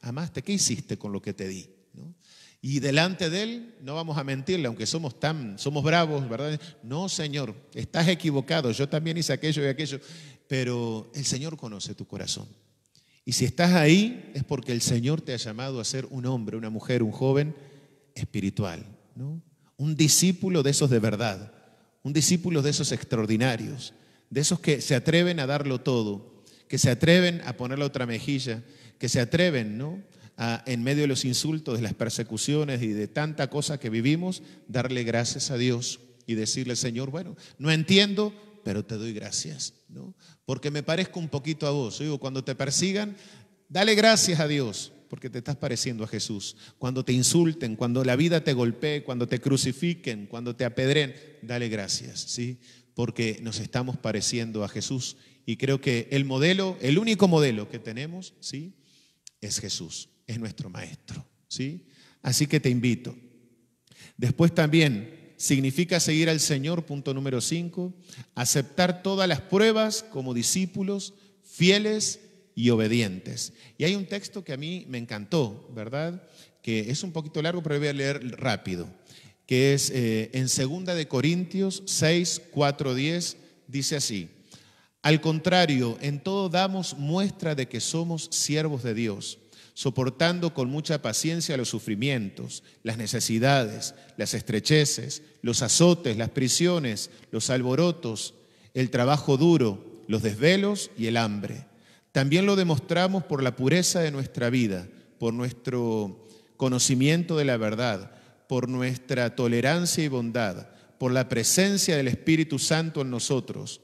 amaste, ¿qué hiciste con lo que te di? ¿No? Y delante de Él no vamos a mentirle, aunque somos tan, somos bravos, ¿verdad? No, Señor, estás equivocado, yo también hice aquello y aquello, pero el Señor conoce tu corazón. Y si estás ahí es porque el Señor te ha llamado a ser un hombre, una mujer, un joven espiritual, ¿no? Un discípulo de esos de verdad, un discípulo de esos extraordinarios, de esos que se atreven a darlo todo, que se atreven a poner la otra mejilla, que se atreven, ¿no?, a, en medio de los insultos, de las persecuciones y de tanta cosa que vivimos, darle gracias a Dios y decirle, Señor, bueno, no entiendo, pero te doy gracias, ¿no? Porque me parezco un poquito a vos. Yo digo, cuando te persigan, dale gracias a Dios, porque te estás pareciendo a Jesús. Cuando te insulten, cuando la vida te golpee, cuando te crucifiquen, cuando te apedren, dale gracias, ¿sí? Porque nos estamos pareciendo a Jesús. Y creo que el modelo, el único modelo que tenemos, ¿sí?, es Jesús, es nuestro maestro, ¿sí? Así que te invito. Después también significa seguir al Señor, punto número cinco, aceptar todas las pruebas como discípulos fieles y obedientes. Y hay un texto que a mí me encantó, ¿verdad?, que es un poquito largo, pero voy a leer rápido, que es eh, en segunda de Corintios seis, cuatro, diez, dice así: al contrario, en todo damos muestra de que somos siervos de Dios, soportando con mucha paciencia los sufrimientos, las necesidades, las estrecheces, los azotes, las prisiones, los alborotos, el trabajo duro, los desvelos y el hambre. También lo demostramos por la pureza de nuestra vida, por nuestro conocimiento de la verdad, por nuestra tolerancia y bondad, por la presencia del Espíritu Santo en nosotros,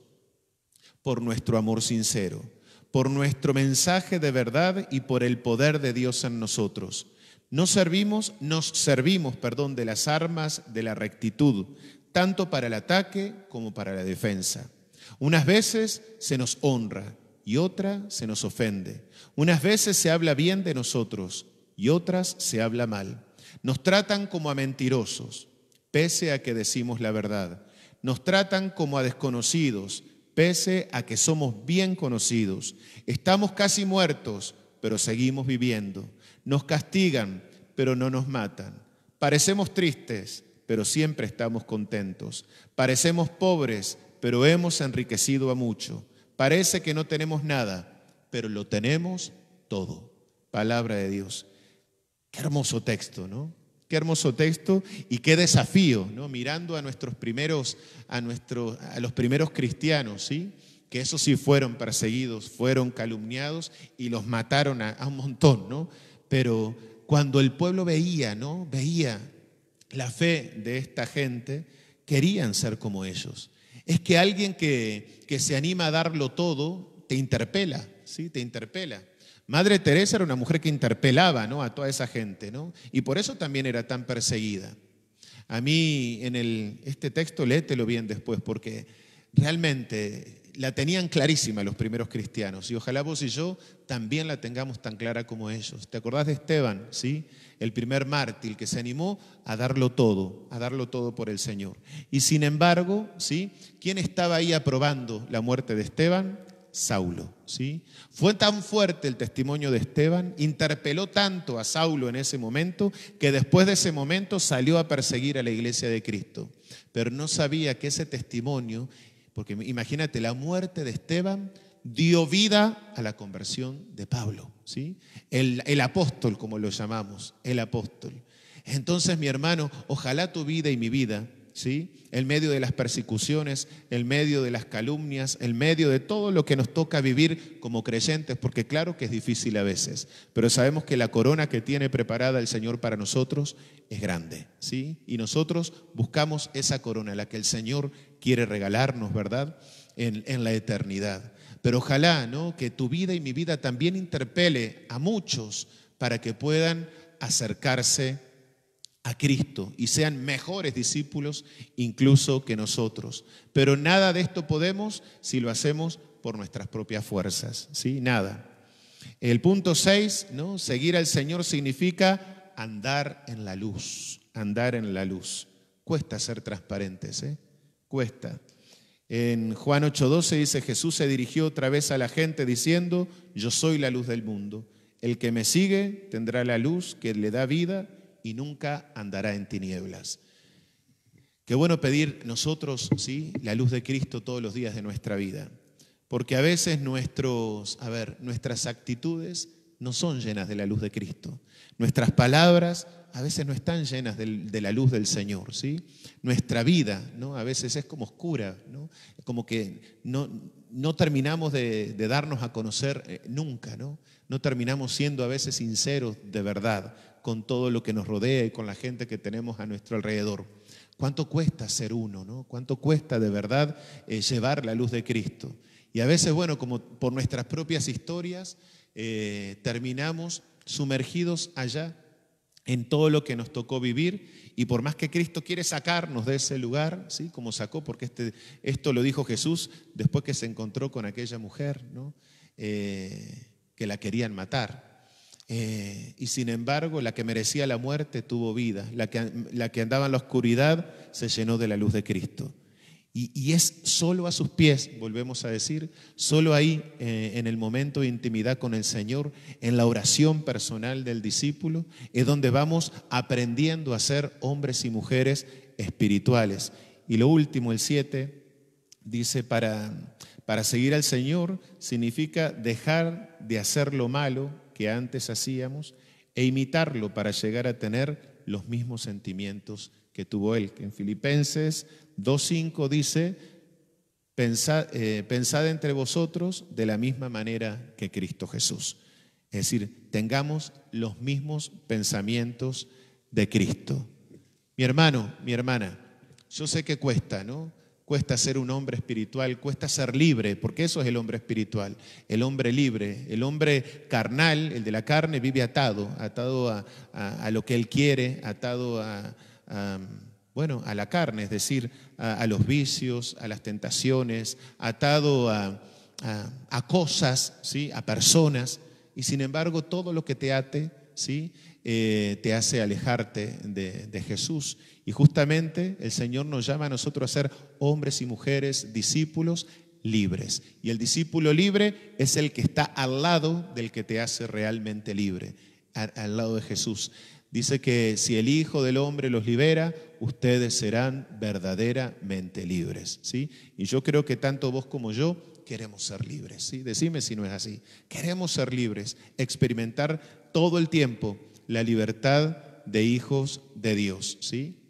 por nuestro amor sincero, por nuestro mensaje de verdad y por el poder de Dios en nosotros. Nos servimos, nos servimos, perdón, de las armas de la rectitud, tanto para el ataque como para la defensa. Unas veces se nos honra y otras se nos ofende. Unas veces se habla bien de nosotros y otras se habla mal. Nos tratan como a mentirosos, pese a que decimos la verdad. Nos tratan como a desconocidos, pese a que somos bien conocidos. Estamos casi muertos, pero seguimos viviendo. Nos castigan, pero no nos matan. Parecemos tristes, pero siempre estamos contentos. Parecemos pobres, pero hemos enriquecido a mucho. Parece que no tenemos nada, pero lo tenemos todo. Palabra de Dios. Qué hermoso texto, ¿no? Qué hermoso texto y qué desafío, ¿no? Mirando a nuestros primeros, a nuestros, a los primeros cristianos, ¿sí?, que esos sí fueron perseguidos, fueron calumniados y los mataron a, a un montón, ¿no? Pero cuando el pueblo veía, ¿no?, veía la fe de esta gente, querían ser como ellos. Es que alguien que, que se anima a darlo todo te interpela, ¿sí? Te interpela. Madre Teresa era una mujer que interpelaba, ¿no?, a toda esa gente, ¿no? Y por eso también era tan perseguida. A mí, en el, este texto, léetelo bien después, porque realmente la tenían clarísima los primeros cristianos. Y ojalá vos y yo también la tengamos tan clara como ellos. ¿Te acordás de Esteban, sí? El primer mártir que se animó a darlo todo, a darlo todo por el Señor. Y sin embargo, ¿sí?, ¿quién estaba ahí aprobando la muerte de Esteban? Saulo, ¿sí? Fue tan fuerte el testimonio de Esteban, interpeló tanto a Saulo en ese momento, que después de ese momento salió a perseguir a la iglesia de Cristo. Pero no sabía que ese testimonio, porque imagínate, la muerte de Esteban dio vida a la conversión de Pablo, ¿sí? El, el apóstol, como lo llamamos, el apóstol. Entonces, mi hermano, ojalá tu vida y mi vida, ¿sí?, en medio de las persecuciones, en medio de las calumnias, en medio de todo lo que nos toca vivir como creyentes, porque claro que es difícil a veces, pero sabemos que la corona que tiene preparada el Señor para nosotros es grande, ¿sí? Y nosotros buscamos esa corona, la que el Señor quiere regalarnos, ¿verdad?, en, en la eternidad. Pero ojalá, ¿no?, que tu vida y mi vida también interpele a muchos para que puedan acercarse a Cristo y sean mejores discípulos incluso que nosotros. Pero nada de esto podemos si lo hacemos por nuestras propias fuerzas, ¿sí? Nada. El punto seis, ¿no?, seguir al Señor significa andar en la luz, andar en la luz. Cuesta ser transparentes, ¿eh? Cuesta. En Juan ocho doce dice: Jesús se dirigió otra vez a la gente diciendo: yo soy la luz del mundo. El que me sigue tendrá la luz que le da vida y nunca andará en tinieblas. Qué bueno pedir nosotros, ¿sí?, la luz de Cristo todos los días de nuestra vida. Porque a veces nuestros, a ver, nuestras actitudes no son llenas de la luz de Cristo. Nuestras palabras a veces no están llenas de, de la luz del Señor, ¿sí? Nuestra vida, ¿no?, a veces es como oscura, ¿no? Como que no, no terminamos de, de darnos a conocer eh, nunca, ¿no? No terminamos siendo a veces sinceros de verdad con todo lo que nos rodea y con la gente que tenemos a nuestro alrededor. ¿Cuánto cuesta ser uno, ¿no? ¿Cuánto cuesta de verdad eh, llevar la luz de Cristo? Y a veces, bueno, como por nuestras propias historias, eh, terminamos sumergidos allá en todo lo que nos tocó vivir, y por más que Cristo quiere sacarnos de ese lugar, ¿sí?, como sacó, porque este, esto lo dijo Jesús después que se encontró con aquella mujer, ¿no?, eh, que la querían matar. Eh, y sin embargo, la que merecía la muerte tuvo vida, la que, la que andaba en la oscuridad se llenó de la luz de Cristo. Y, y es solo a sus pies, volvemos a decir, solo ahí eh, en el momento de intimidad con el Señor, en la oración personal del discípulo, es donde vamos aprendiendo a ser hombres y mujeres espirituales. Y lo último, el siete, dice, para, para seguir al Señor significa dejar de hacer lo malo que antes hacíamos e imitarlo para llegar a tener los mismos sentimientos que tuvo Él. En Filipenses dos cinco dice, pensad, eh, pensad entre vosotros de la misma manera que Cristo Jesús. Es decir, tengamos los mismos pensamientos de Cristo. Mi hermano, mi hermana, yo sé que cuesta, ¿no? Cuesta ser un hombre espiritual, cuesta ser libre, porque eso es el hombre espiritual, el hombre libre. El hombre carnal, el de la carne, vive atado, atado a, a, a lo que él quiere, atado a, a, bueno, a la carne, es decir, a, a los vicios, a las tentaciones, atado a, a, a cosas, ¿sí?, a personas, y sin embargo todo lo que te ate, ¿sí?, eh, te hace alejarte de, de Jesús. Y justamente el Señor nos llama a nosotros a ser hombres y mujeres, discípulos libres. Y el discípulo libre es el que está al lado del que te hace realmente libre, al, al lado de Jesús. Dice que si el Hijo del Hombre los libera, ustedes serán verdaderamente libres, ¿sí? Y yo creo que tanto vos como yo queremos ser libres, ¿sí? Decime si no es así. Queremos ser libres, experimentar todo el tiempo la libertad de hijos de Dios, ¿sí?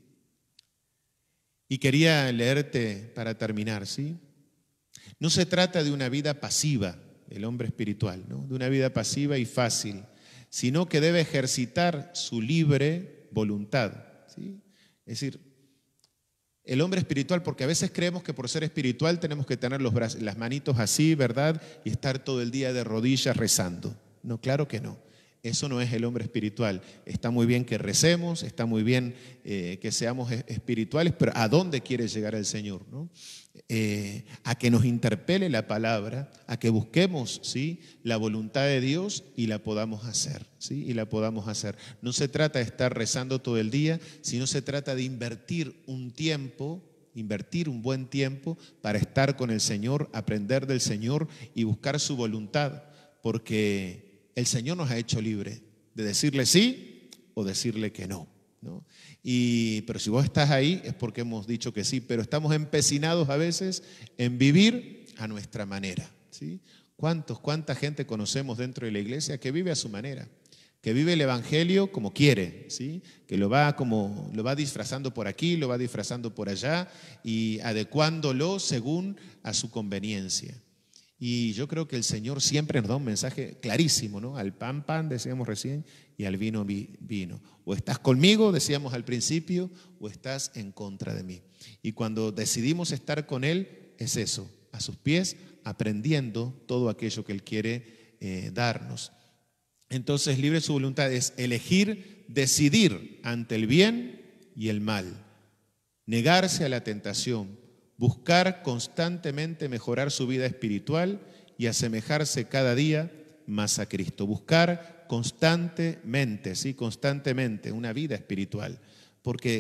Y quería leerte para terminar, ¿sí? No se trata de una vida pasiva, el hombre espiritual, ¿no?, de una vida pasiva y fácil, sino que debe ejercitar su libre voluntad, ¿sí? Es decir, el hombre espiritual, porque a veces creemos que por ser espiritual tenemos que tener los brazos, las manitos así, ¿verdad?, y estar todo el día de rodillas rezando. No, claro que no. Eso no es el hombre espiritual. Está muy bien que recemos, está muy bien eh, que seamos espirituales, pero ¿a dónde quiere llegar el Señor, ¿no? Eh, a que nos interpele la palabra, a que busquemos, ¿sí?, la voluntad de Dios y la podamos hacer, ¿sí? Y la podamos hacer. No se trata de estar rezando todo el día, sino se trata de invertir un tiempo, invertir un buen tiempo para estar con el Señor, aprender del Señor y buscar su voluntad, porque el Señor nos ha hecho libre de decirle sí o decirle que no, ¿no? Y, pero si vos estás ahí es porque hemos dicho que sí, pero estamos empecinados a veces en vivir a nuestra manera, ¿sí? ¿Cuántos, cuánta gente conocemos dentro de la iglesia que vive a su manera? Que vive el evangelio como quiere, ¿sí? Que lo va, como, lo va disfrazando por aquí, lo va disfrazando por allá y adecuándolo según a su conveniencia. Y yo creo que el Señor siempre nos da un mensaje clarísimo, ¿no? Al pan, pan, decíamos recién, y al vino, vino. O estás conmigo, decíamos al principio, o estás en contra de mí. Y cuando decidimos estar con Él, es eso, a sus pies, aprendiendo todo aquello que Él quiere eh, darnos. Entonces, libre su voluntad es elegir, decidir ante el bien y el mal, negarse a la tentación, buscar constantemente mejorar su vida espiritual y asemejarse cada día más a Cristo. Buscar constantemente, sí, constantemente una vida espiritual. Porque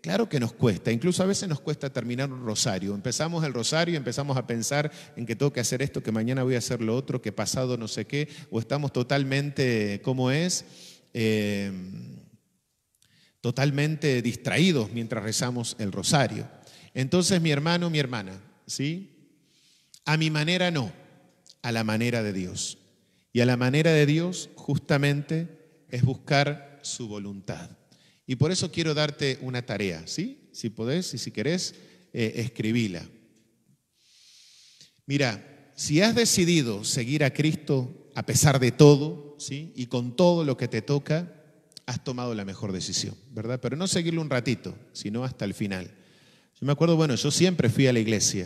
claro que nos cuesta, incluso a veces nos cuesta terminar un rosario. Empezamos el rosario y empezamos a pensar en que tengo que hacer esto, que mañana voy a hacer lo otro, que pasado no sé qué, o estamos totalmente, ¿cómo es? Eh, totalmente distraídos mientras rezamos el rosario. Entonces, mi hermano, mi hermana, ¿sí? A mi manera no, a la manera de Dios. Y a la manera de Dios justamente es buscar su voluntad. Y por eso quiero darte una tarea, ¿sí? Si podés y si querés, eh, escribíla. Mira, si has decidido seguir a Cristo a pesar de todo, ¿sí? Y con todo lo que te toca, has tomado la mejor decisión, ¿verdad? Pero no seguirlo un ratito, sino hasta el final. Yo me acuerdo, bueno, yo siempre fui a la iglesia,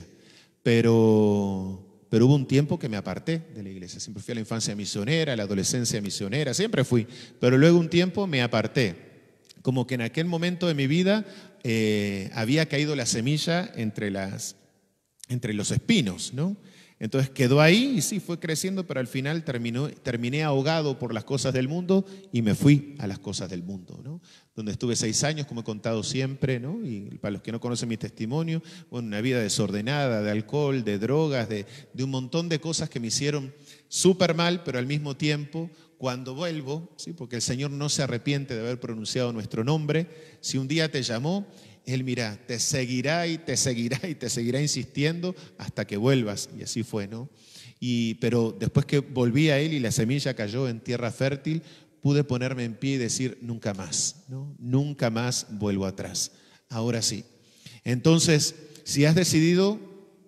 pero, pero hubo un tiempo que me aparté de la iglesia. Siempre fui a la infancia misionera, a la adolescencia misionera, siempre fui, pero luego un tiempo me aparté. Como que en aquel momento de mi vida eh, había caído la semilla entre, las, entre los espinos, ¿no? Entonces quedó ahí y sí, fue creciendo, pero al final terminó, terminé ahogado por las cosas del mundo y me fui a las cosas del mundo, ¿no? Donde estuve seis años, como he contado siempre, ¿no? Y para los que no conocen mi testimonio, bueno, una vida desordenada, de alcohol, de drogas, de, de un montón de cosas que me hicieron súper mal, pero al mismo tiempo, cuando vuelvo, ¿sí? Porque el Señor no se arrepiente de haber pronunciado nuestro nombre, si un día te llamó, Él, mira, te seguirá y te seguirá y te seguirá insistiendo hasta que vuelvas. Y así fue, ¿no? Y, pero después que volví a Él y la semilla cayó en tierra fértil, pude ponerme en pie y decir, nunca más, ¿no? Nunca más vuelvo atrás. Ahora sí. Entonces, si has decidido,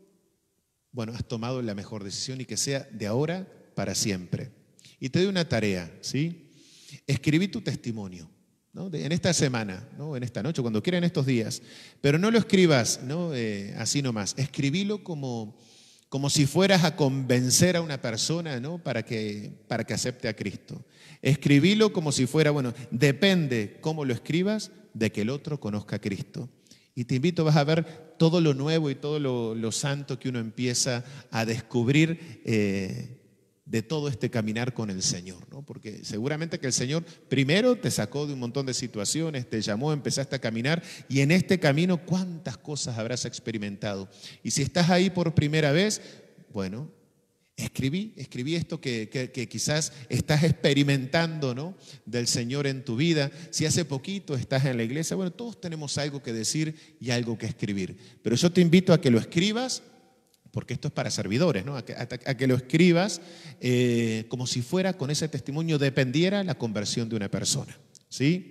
bueno, has tomado la mejor decisión y que sea de ahora para siempre. Y te doy una tarea, ¿sí? Escribí tu testimonio, ¿no? De, en esta semana, ¿no? En esta noche, cuando quieras, en estos días. Pero no lo escribas, ¿no? Eh, así nomás. Escribilo como, como si fueras a convencer a una persona, ¿no? Para que, para que acepte a Cristo. Escribilo como si fuera, bueno, depende cómo lo escribas de que el otro conozca a Cristo. Y te invito, vas a ver todo lo nuevo y todo lo, lo santo que uno empieza a descubrir eh, de todo este caminar con el Señor, ¿no? Porque seguramente que el Señor primero te sacó de un montón de situaciones, te llamó, empezaste a caminar y en este camino cuántas cosas habrás experimentado. Y si estás ahí por primera vez, bueno, escribí, escribí esto que, que, que quizás estás experimentando, ¿no? Del Señor en tu vida. Si hace poquito estás en la iglesia, bueno, todos tenemos algo que decir y algo que escribir. Pero yo te invito a que lo escribas, porque esto es para servidores, ¿no? A que, a, a que lo escribas eh, como si fuera, con ese testimonio dependiera la conversión de una persona, ¿sí?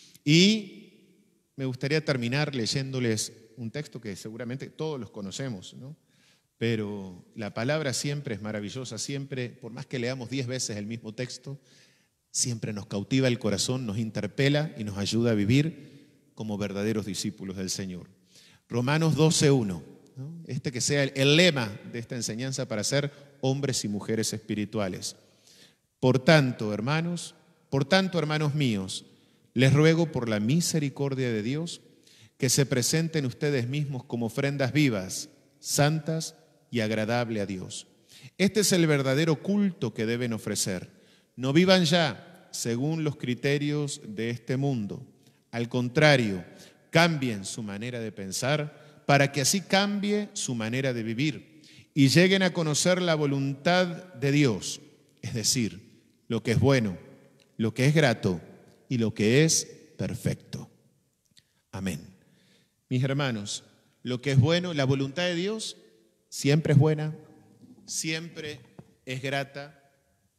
Y me gustaría terminar leyéndoles un texto que seguramente todos los conocemos, ¿no? Pero la palabra siempre es maravillosa, siempre, por más que leamos diez veces el mismo texto, siempre nos cautiva el corazón, nos interpela y nos ayuda a vivir como verdaderos discípulos del Señor. Romanos doce uno. ¿No? Este que sea el, el lema de esta enseñanza para ser hombres y mujeres espirituales. Por tanto, hermanos, por tanto, hermanos míos, les ruego por la misericordia de Dios que se presenten ustedes mismos como ofrendas vivas, santas y agradables a Dios. Este es el verdadero culto que deben ofrecer. No vivan ya según los criterios de este mundo. Al contrario, cambien su manera de pensar para que así cambie su manera de vivir y lleguen a conocer la voluntad de Dios, es decir, lo que es bueno, lo que es grato y lo que es perfecto. Amén. Mis hermanos, lo que es bueno, la voluntad de Dios siempre es buena, siempre es grata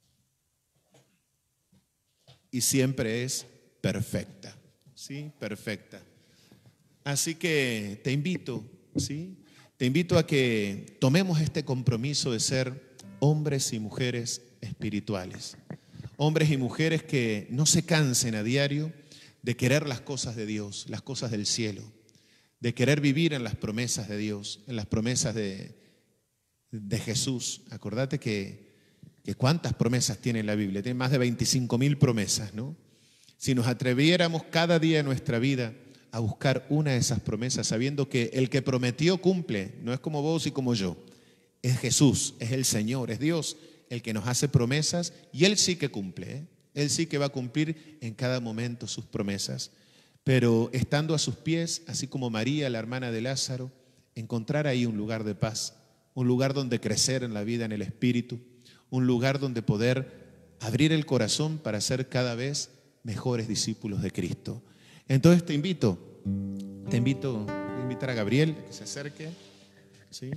y siempre es perfecta, ¿sí? Perfecta. Así que te invito, ¿sí? Te invito a que tomemos este compromiso de ser hombres y mujeres espirituales. Hombres y mujeres que no se cansen a diario de querer las cosas de Dios, las cosas del cielo, de querer vivir en las promesas de Dios, en las promesas de, de Jesús. Acordate que, que cuántas promesas tiene la Biblia, tiene más de veinticinco mil promesas, ¿no? Si nos atreviéramos cada día de nuestra vida a buscar una de esas promesas, sabiendo que el que prometió cumple, no es como vos y como yo, es Jesús, es el Señor, es Dios el que nos hace promesas y Él sí que cumple, ¿eh? Él sí que va a cumplir en cada momento sus promesas. pero estando a sus pies, así como María, la hermana de Lázaro, encontrar ahí un lugar de paz, un lugar donde crecer en la vida, en el espíritu, un lugar donde poder abrir el corazón para ser cada vez mejores discípulos de Cristo. Entonces te invito, te invito, voy a invitar a Gabriel que se acerque, ¿sí?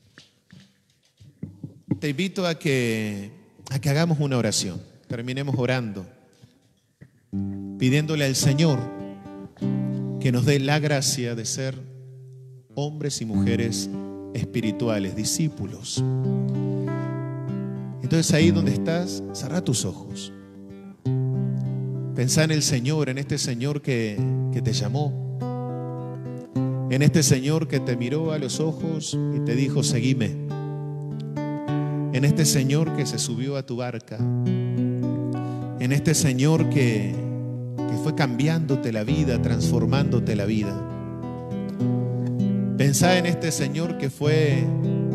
Te invito a que, a que hagamos una oración, terminemos orando, pidiéndole al Señor que nos dé la gracia de ser hombres y mujeres espirituales, discípulos. Entonces ahí donde estás, cerrá tus ojos. Pensá en el Señor, en este Señor que, que te llamó, en este Señor que te miró a los ojos y te dijo, seguime. En este Señor que se subió a tu barca, en este Señor que, que fue cambiándote la vida, transformándote la vida. Pensá en este Señor que fue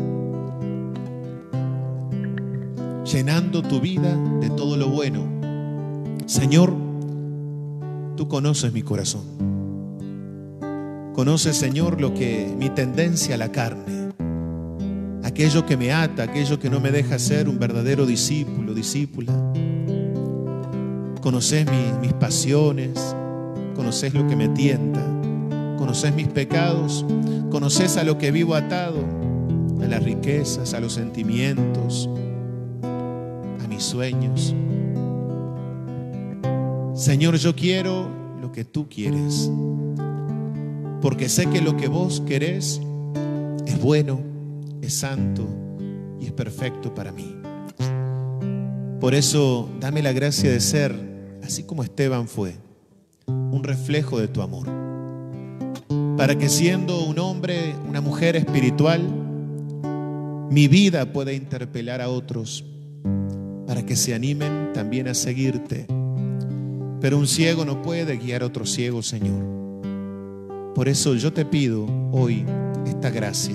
llenando tu vida de todo lo bueno. Señor, tú conoces mi corazón. Conoces, Señor, lo que mi tendencia a la carne, aquello que me ata, aquello que no me deja ser un verdadero discípulo, discípula. Conoces mi, mis pasiones, conoces lo que me tienta, conoces mis pecados, conoces a lo que vivo atado, a las riquezas, a los sentimientos, a mis sueños. Señor, yo quiero lo que tú quieres, porque sé que lo que vos querés es bueno, es santo y es perfecto para mí. Por eso, dame la gracia de ser, así como Esteban fue, un reflejo de tu amor, para que siendo un hombre, una mujer espiritual, mi vida pueda interpelar a otros, para que se animen también a seguirte. Pero un ciego no puede guiar a otro ciego, Señor. Por eso yo te pido hoy esta gracia,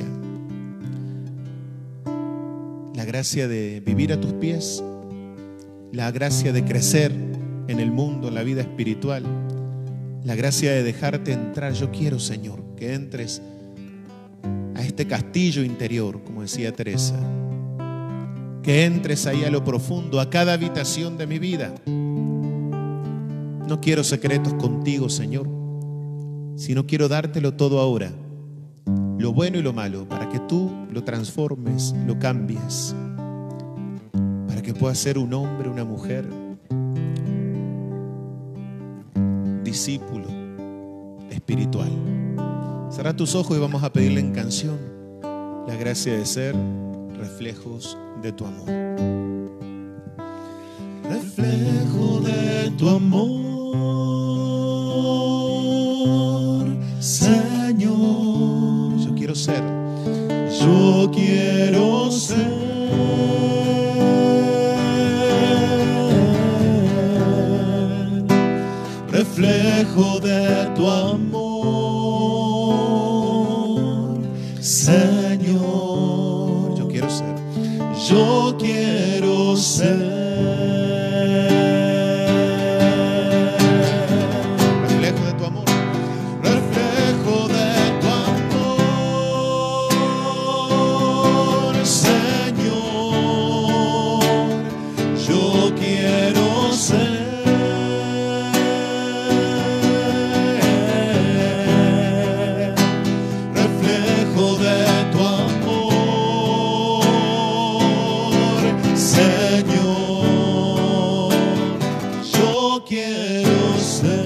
la gracia de vivir a tus pies, la gracia de crecer en el mundo, en la vida espiritual, la gracia de dejarte entrar. Yo quiero, Señor, que entres a este castillo interior, como decía Teresa, que entres ahí a lo profundo, a cada habitación de mi vida. No quiero secretos contigo, Señor, sino quiero dártelo todo ahora, lo bueno y lo malo, para que tú lo transformes, lo cambies, para que puedas ser un hombre, una mujer, discípulo espiritual. Cerrá tus ojos y vamos a pedirle en canción la gracia de ser reflejos de tu amor. Reflejo de tu amor, Señor. Yo quiero ser, yo quiero ser reflejo de tu amor, Señor. yo quiero ser, yo quiero ser reflejo de tu amor, reflejo de tu amor, Señor. Yo quiero ser reflejo de tu amor, Señor. Yo quiero ser.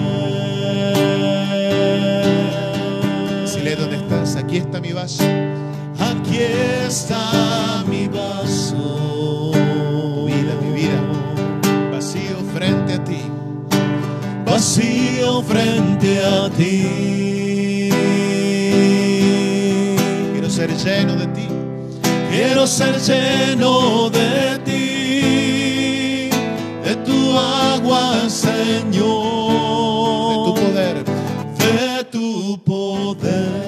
Dile dónde estás. Aquí está mi vaso. Aquí está mi vaso, Tu vida, mi vida, vacío frente a ti. vacío frente a ti. Quiero ser lleno de ti. Quiero ser lleno de ti, de tu agua, Señor, De tu poder. de tu poder.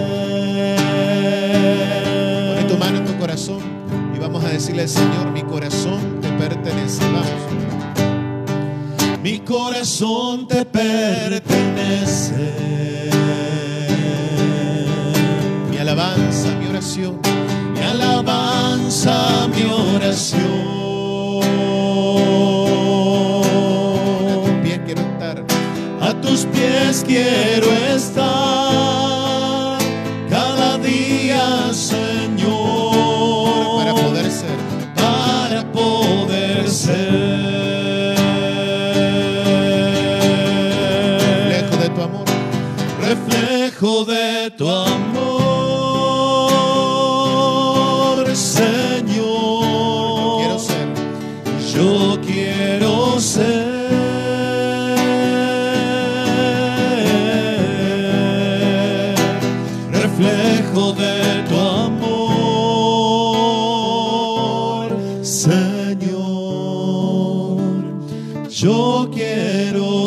Pon tu mano en tu corazón y vamos a decirle al Señor, mi corazón te pertenece. Vamos. Mi corazón te pertenece. Mi alabanza, mi oración, mi alabanza, mi oración. A tus pies quiero estar cada día, Señor, para poder ser, para poder ser reflejo de tu amor, reflejo de tu amor, Señor. Quiero ser, yo quiero ser. Reflejo de tu amor, Señor, yo quiero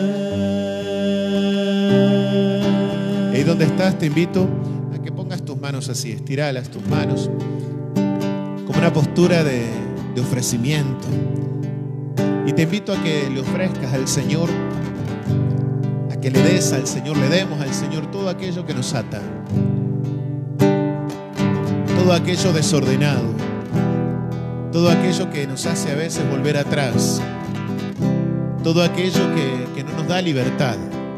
ser. Y donde estás te invito a que pongas tus manos así, estiralas tus manos, como una postura de, de ofrecimiento. Y te invito a que le ofrezcas al Señor, a que le des al Señor, le demos al Señor todo aquello que nos ata, todo aquello desordenado, todo aquello que nos hace a veces volver atrás, todo aquello que, que no nos da libertad.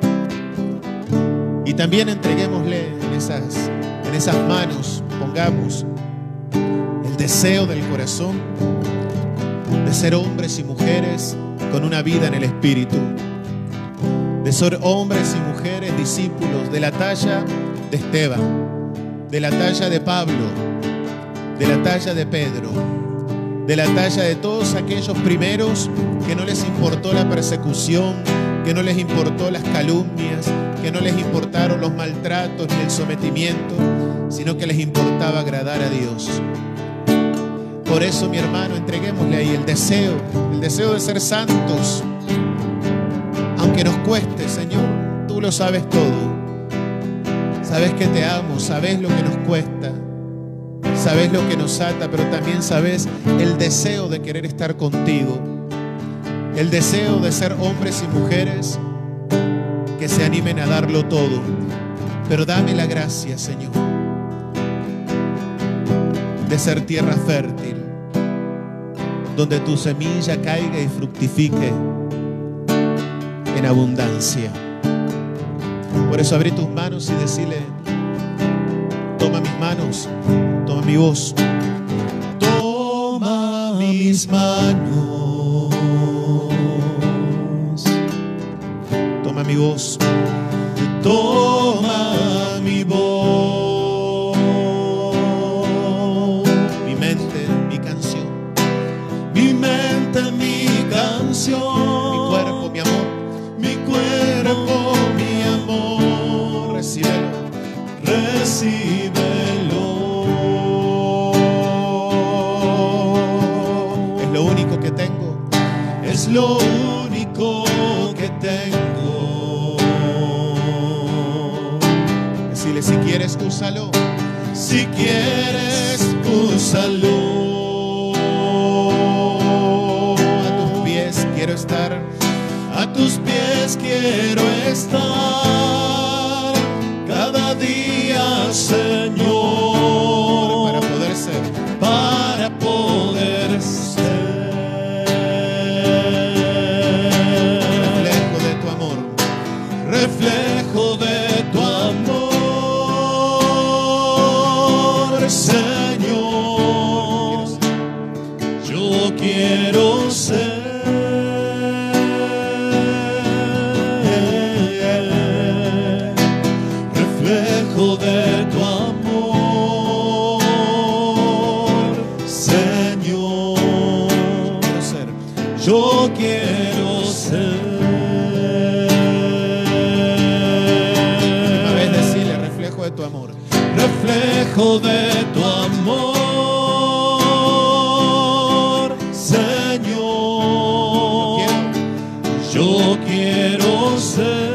Y también entreguémosle en esas, en esas manos, pongamos el deseo del corazón de ser hombres y mujeres con una vida en el Espíritu, de ser hombres y mujeres discípulos de la talla de Esteban, de la talla de Pablo, de la talla de Pedro, de la talla de todos aquellos primeros que no les importó la persecución, que no les importó las calumnias, que no les importaron los maltratos ni el sometimiento, sino que les importaba agradar a Dios. Por eso, mi hermano, entreguémosle ahí el deseo, el deseo de ser santos, aunque nos cueste, Señor, tú lo sabes todo. Sabes que te amo, sabes lo que nos cuesta, sabes lo que nos ata, pero también sabes el deseo de querer estar contigo, el deseo de ser hombres y mujeres que se animen a darlo todo. Pero dame la gracia, Señor, de ser tierra fértil, donde tu semilla caiga y fructifique en abundancia. Por eso abrí tus manos y decirle: toma mis manos, toma mi voz, toma mis manos, toma mi voz, toma mi voz, mi mente, mi canción, mi mente, mi canción, mi cuerpo, mi amor, mi cuerpo, mi amor, recíbelo, recíbelo. Es lo único que tengo, es lo único que tengo. Decirle: si quieres, úsalo, si quieres, úsalo. A tus pies quiero estar, a tus pies quiero estar cada día, Señor, para poder ser, para poder ser reflejo de tu amor, reflejo de tu amor, Señor. Yo quiero ser reflejo de tu amor, Señor. quiero ser, Yo quiero ser. una vez decirle: reflejo de tu amor, Reflejo de tu amor, Señor. Yo quiero ser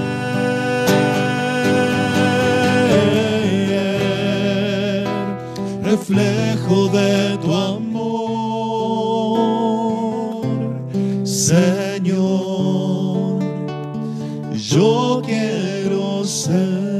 reflejo de tu amor, Señor. yo quiero ser.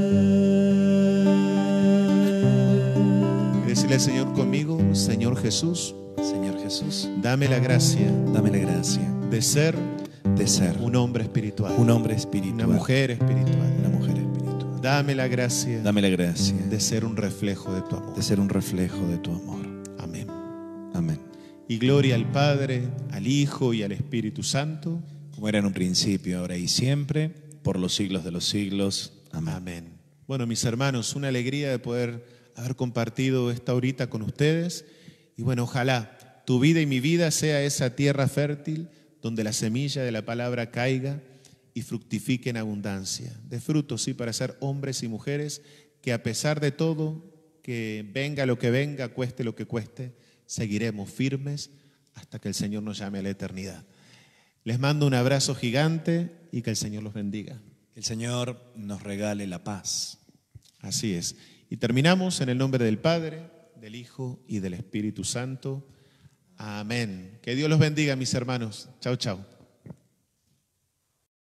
Decirle al Señor conmigo: Señor Jesús, Señor Jesús, dame la gracia dame la gracia de ser de ser un hombre espiritual, un hombre espiritual, una mujer espiritual. una mujer espiritual. Dame la gracia Dame la gracia de ser un reflejo de tu amor. de ser un reflejo de tu amor. Amén. Amén. Y gloria al Padre, al Hijo y al Espíritu Santo. Como era en un principio, ahora y siempre, por los siglos de los siglos. Amén. Amén. Bueno, mis hermanos, una alegría de poder haber compartido esta horita con ustedes. Y bueno, ojalá tu vida y mi vida sea esa tierra fértil donde la semilla de la palabra caiga y fructifique en abundancia, de frutos, sí, para ser hombres y mujeres que a pesar de todo, que venga lo que venga, cueste lo que cueste, seguiremos firmes hasta que el Señor nos llame a la eternidad. Les mando un abrazo gigante y que el Señor los bendiga. Que el Señor nos regale la paz. Así es. Y terminamos en el nombre del Padre, del Hijo y del Espíritu Santo. Amén. Que Dios los bendiga, mis hermanos. Chau, chau.